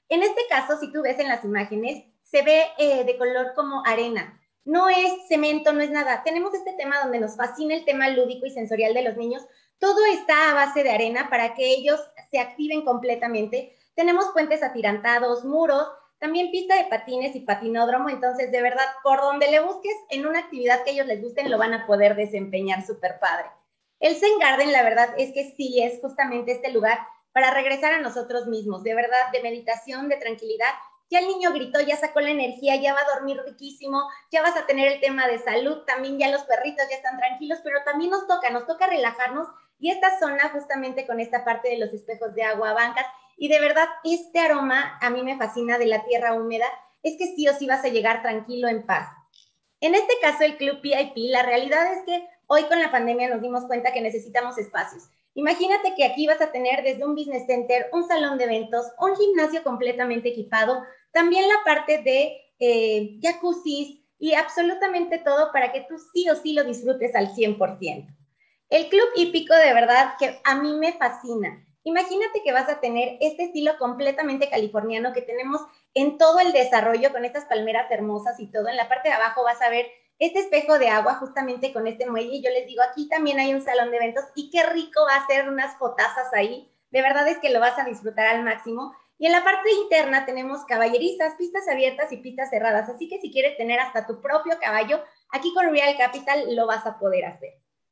En este caso, si tú ves en las imágenes, se ve eh, de color como arena. No es cemento, no es nada. Tenemos este tema donde nos fascina el tema lúdico y sensorial de los niños. Todo está a base de arena para que ellos se activen completamente. Tenemos puentes atirantados, muros, también pista de patines y patinódromo. Entonces, de verdad, por donde le busques en una actividad que a ellos les gusten, lo van a poder desempeñar súper padre. El Zen Garden, la verdad, es que sí es justamente este lugar para regresar a nosotros mismos, de verdad, de meditación, de tranquilidad. Ya el niño gritó, ya sacó la energía, ya va a dormir riquísimo, ya vas a tener el tema de salud, también ya los perritos ya están tranquilos, pero también nos toca, nos toca relajarnos, y esta zona justamente con esta parte de los espejos de agua, bancas, y de verdad este aroma a mí me fascina de la tierra húmeda, es que sí o sí vas a llegar tranquilo, en paz. En este caso el Club V I P, la realidad es que hoy con la pandemia nos dimos cuenta que necesitamos espacios. Imagínate que aquí vas a tener desde un business center, un salón de eventos, un gimnasio completamente equipado, también la parte de eh, jacuzzis y absolutamente todo para que tú sí o sí lo disfrutes al cien por ciento. El Club Hípico de verdad que a mí me fascina. Imagínate que vas a tener este estilo completamente californiano que tenemos en todo el desarrollo con estas palmeras hermosas y todo. En la parte de abajo vas a ver este espejo de agua justamente con este muelle, y yo les digo, aquí también hay un salón de eventos, y qué rico va a ser unas fotazas ahí, de verdad es que lo vas a disfrutar al máximo. Y en la parte interna tenemos caballerizas, pistas abiertas y pistas cerradas, así que si quieres tener hasta tu propio caballo, aquí con Real Capital lo vas a poder hacer.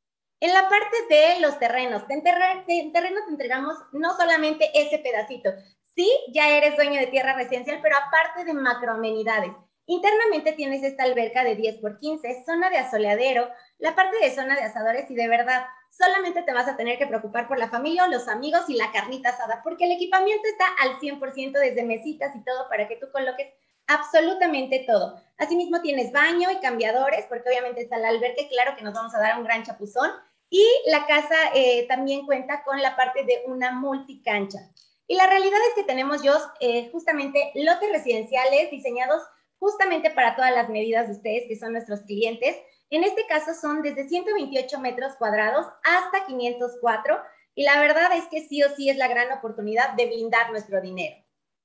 En la parte de los terrenos, en, terre en terreno te entregamos no solamente ese pedacito, sí, ya eres dueño de tierra residencial, pero aparte de macroamenidades. Internamente tienes esta alberca de diez por quince, zona de asoleadero, la parte de zona de asadores, y de verdad, solamente te vas a tener que preocupar por la familia o los amigos y la carnita asada, porque el equipamiento está al cien por ciento desde mesitas y todo para que tú coloques absolutamente todo. Asimismo tienes baño y cambiadores, porque obviamente está la alberca, y claro que nos vamos a dar un gran chapuzón, y la casa eh, también cuenta con la parte de una multicancha. Y la realidad es que tenemos yo eh, justamente lotes residenciales diseñados justamente para todas las medidas de ustedes, que son nuestros clientes. En este caso son desde ciento veintiocho metros cuadrados hasta quinientos cuatro, y la verdad es que sí o sí es la gran oportunidad de blindar nuestro dinero.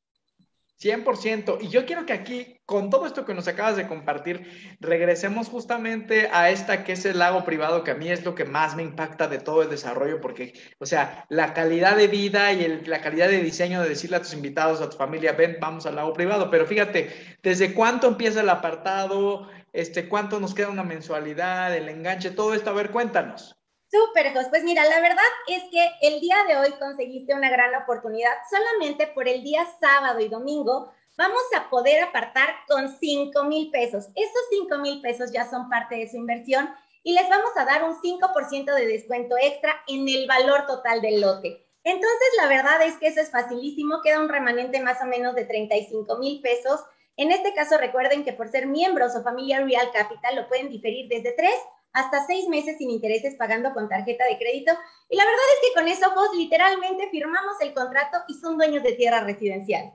cien por ciento. Y yo quiero que aquí, con todo esto que nos acabas de compartir, regresemos justamente a esta que es el lago privado, que a mí es lo que más me impacta de todo el desarrollo, porque, o sea, la calidad de vida y el, la calidad de diseño de decirle a tus invitados, a tu familia, ven, vamos al lago privado. Pero fíjate, ¿desde cuánto empieza el apartado? Este, ¿cuánto nos queda una mensualidad, el enganche, todo esto? A ver, cuéntanos. Súper, Jos. Pues mira, la verdad es que el día de hoy conseguiste una gran oportunidad. Solamente por el día sábado y domingo vamos a poder apartar con cinco mil pesos. Esos cinco mil pesos ya son parte de su inversión, y les vamos a dar un cinco por ciento de descuento extra en el valor total del lote. Entonces, la verdad es que eso es facilísimo. Queda un remanente más o menos de treinta y cinco mil pesos. En este caso, recuerden que por ser miembros o familia Real Capital lo pueden diferir desde tres hasta seis meses sin intereses, pagando con tarjeta de crédito. Y la verdad es que con eso, vos literalmente firmamos el contrato y son dueños de tierra residencial.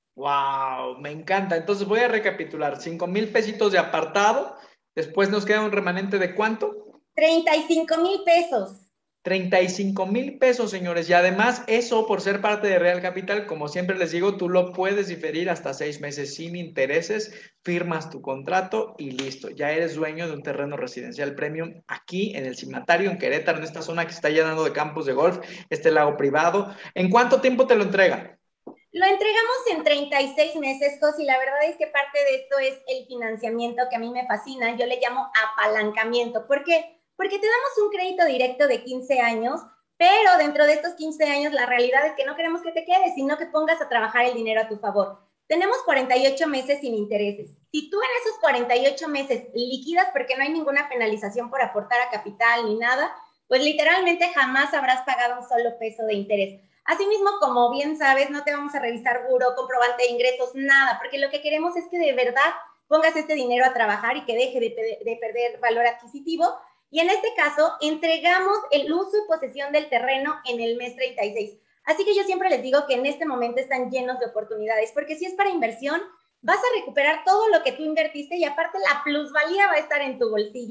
¡Wow! Me encanta. Entonces voy a recapitular. cinco mil pesitos de apartado. Después nos queda un remanente de ¿cuánto? treinta y cinco mil pesos. treinta y cinco mil pesos, señores. Y además, eso por ser parte de Real Capital, como siempre les digo, tú lo puedes diferir hasta seis meses sin intereses, firmas tu contrato y listo. Ya eres dueño de un terreno residencial premium aquí en el Cimatario, en Querétaro, en esta zona que está llenando de campos de golf, este lago privado. ¿En cuánto tiempo te lo entregan? Lo entregamos en treinta y seis meses, Jos, y la verdad es que parte de esto es el financiamiento, que a mí me fascina. Yo le llamo apalancamiento. ¿Por qué? Porque te damos un crédito directo de quince años, pero dentro de estos quince años la realidad es que no queremos que te quedes, sino que pongas a trabajar el dinero a tu favor. Tenemos cuarenta y ocho meses sin intereses. Si tú en esos cuarenta y ocho meses liquidas, porque no hay ninguna penalización por aportar a capital ni nada, pues literalmente jamás habrás pagado un solo peso de interés. Asimismo, como bien sabes, no te vamos a revisar buró, comprobante de ingresos, nada, porque lo que queremos es que de verdad pongas este dinero a trabajar y que deje de, de perder valor adquisitivo. Y en este caso, entregamos el uso y posesión del terreno en el mes treinta y seis. Así que yo siempre les digo que en este momento están llenos de oportunidades, porque si es para inversión, vas a recuperar todo lo que tú invertiste, y aparte la plusvalía va a estar en tu bolsillo.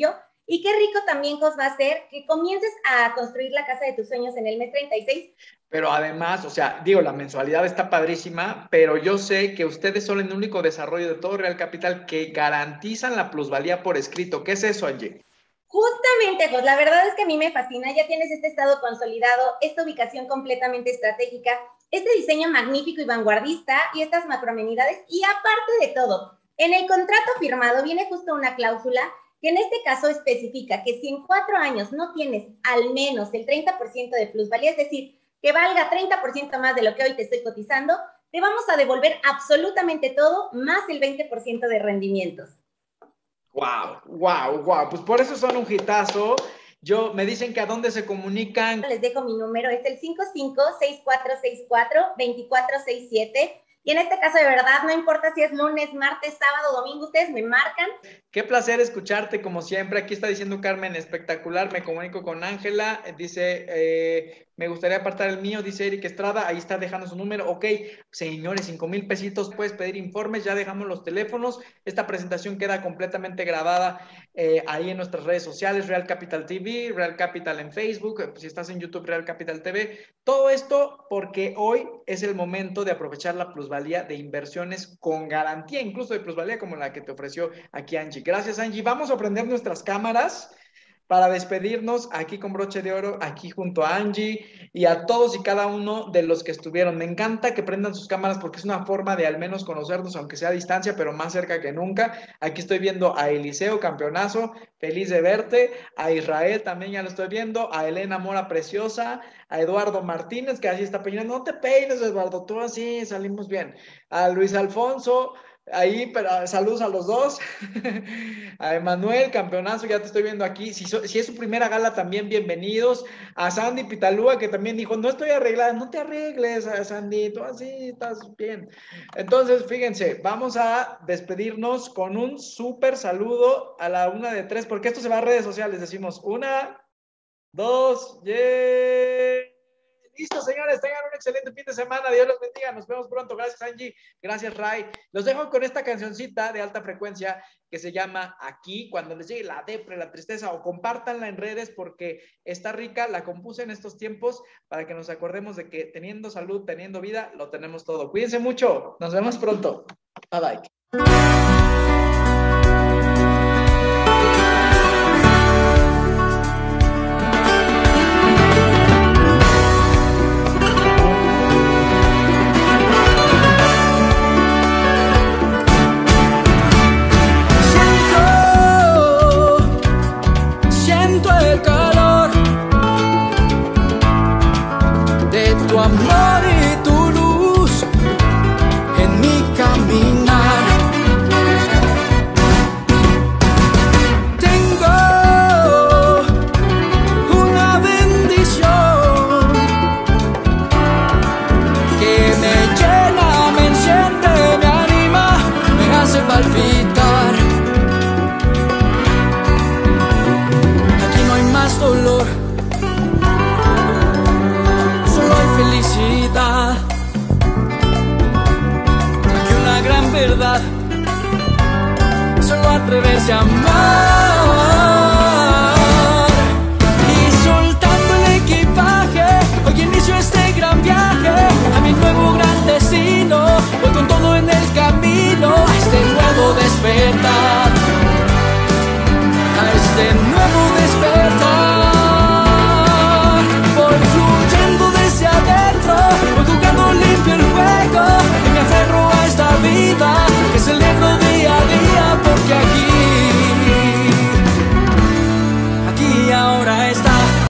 Y qué rico también, Jos, va a ser que comiences a construir la casa de tus sueños en el mes treinta y seis. Pero además, o sea, digo, la mensualidad está padrísima, pero yo sé que ustedes son el único desarrollo de todo Real Capital que garantizan la plusvalía por escrito. ¿Qué es eso, Angie? Justamente, Jos, la verdad es que a mí me fascina. Ya tienes este estado consolidado, esta ubicación completamente estratégica, este diseño magnífico y vanguardista y estas macroamenidades. Y aparte de todo, en el contrato firmado viene justo una cláusula que en este caso especifica que si en cuatro años no tienes al menos el treinta por ciento de plusvalía, es decir, que valga treinta por ciento más de lo que hoy te estoy cotizando, te vamos a devolver absolutamente todo, más el veinte por ciento de rendimientos. Wow, wow, wow. Pues por eso son un hitazo. Yo, me dicen que a dónde se comunican. Les dejo mi número, es el cinco cinco, seis cuatro seis cuatro, dos cuatro seis siete. Y en este caso, de verdad, no importa si es lunes, martes, sábado, domingo, ustedes me marcan. Qué placer escucharte, como siempre. Aquí está diciendo Carmen, espectacular. Me comunico con Ángela. Dice, eh, me gustaría apartar el mío. Dice Eric Estrada, ahí está dejando su número. Ok, señores, cinco mil pesitos. Puedes pedir informes. Ya dejamos los teléfonos. Esta presentación queda completamente grabada eh, ahí en nuestras redes sociales. Real Capital T V, Real Capital en Facebook. Si estás en YouTube, Real Capital T V. Todo esto porque hoy es el momento de aprovechar la plusvalía de inversiones con garantía, incluso de plusvalía como la que te ofreció aquí Angie. Gracias, Angie. Vamos a prender nuestras cámaras para despedirnos aquí con broche de oro, aquí junto a Angie y a todos y cada uno de los que estuvieron. Me encanta que prendan sus cámaras porque es una forma de al menos conocernos, aunque sea a distancia, pero más cerca que nunca. Aquí estoy viendo a Eliseo, campeonazo, feliz de verte, a Israel también ya lo estoy viendo, a Elena Mora Preciosa, a Eduardo Martínez, que así está peinando. No te peines, Eduardo, tú así salimos bien. A Luis Alfonso, ahí, pero saludos a los dos. A Emanuel, campeonazo, ya te estoy viendo aquí. Si, so, si es su primera gala, también bienvenidos. A Sandy Pitalúa, que también dijo, no estoy arreglada. No te arregles, Sandy, tú así estás bien. Entonces, fíjense, vamos a despedirnos con un súper saludo a la una de tres, porque esto se va a redes sociales. Decimos una, dos, yeah. Listo, señores, tengan un excelente fin de semana. Dios los bendiga. Nos vemos pronto. Gracias, Angie. Gracias, Ray. Los dejo con esta cancioncita de alta frecuencia que se llama Aquí. Cuando les llegue la depre, la tristeza, o compártanla en redes porque está rica. La compuse en estos tiempos para que nos acordemos de que teniendo salud, teniendo vida, lo tenemos todo. Cuídense mucho. Nos vemos pronto. Bye, bye. Tu amor y tu luz en mi caminar. Tengo una bendición que me llena, me enciende, me anima, me hace palpitar. Aquí no hay más dolor, felicidad, que una gran verdad, solo atreverse a amar. Y soltando el equipaje, hoy inicio este gran viaje a mi nuevo gran destino. Voy con todo en el camino, a este nuevo despertar.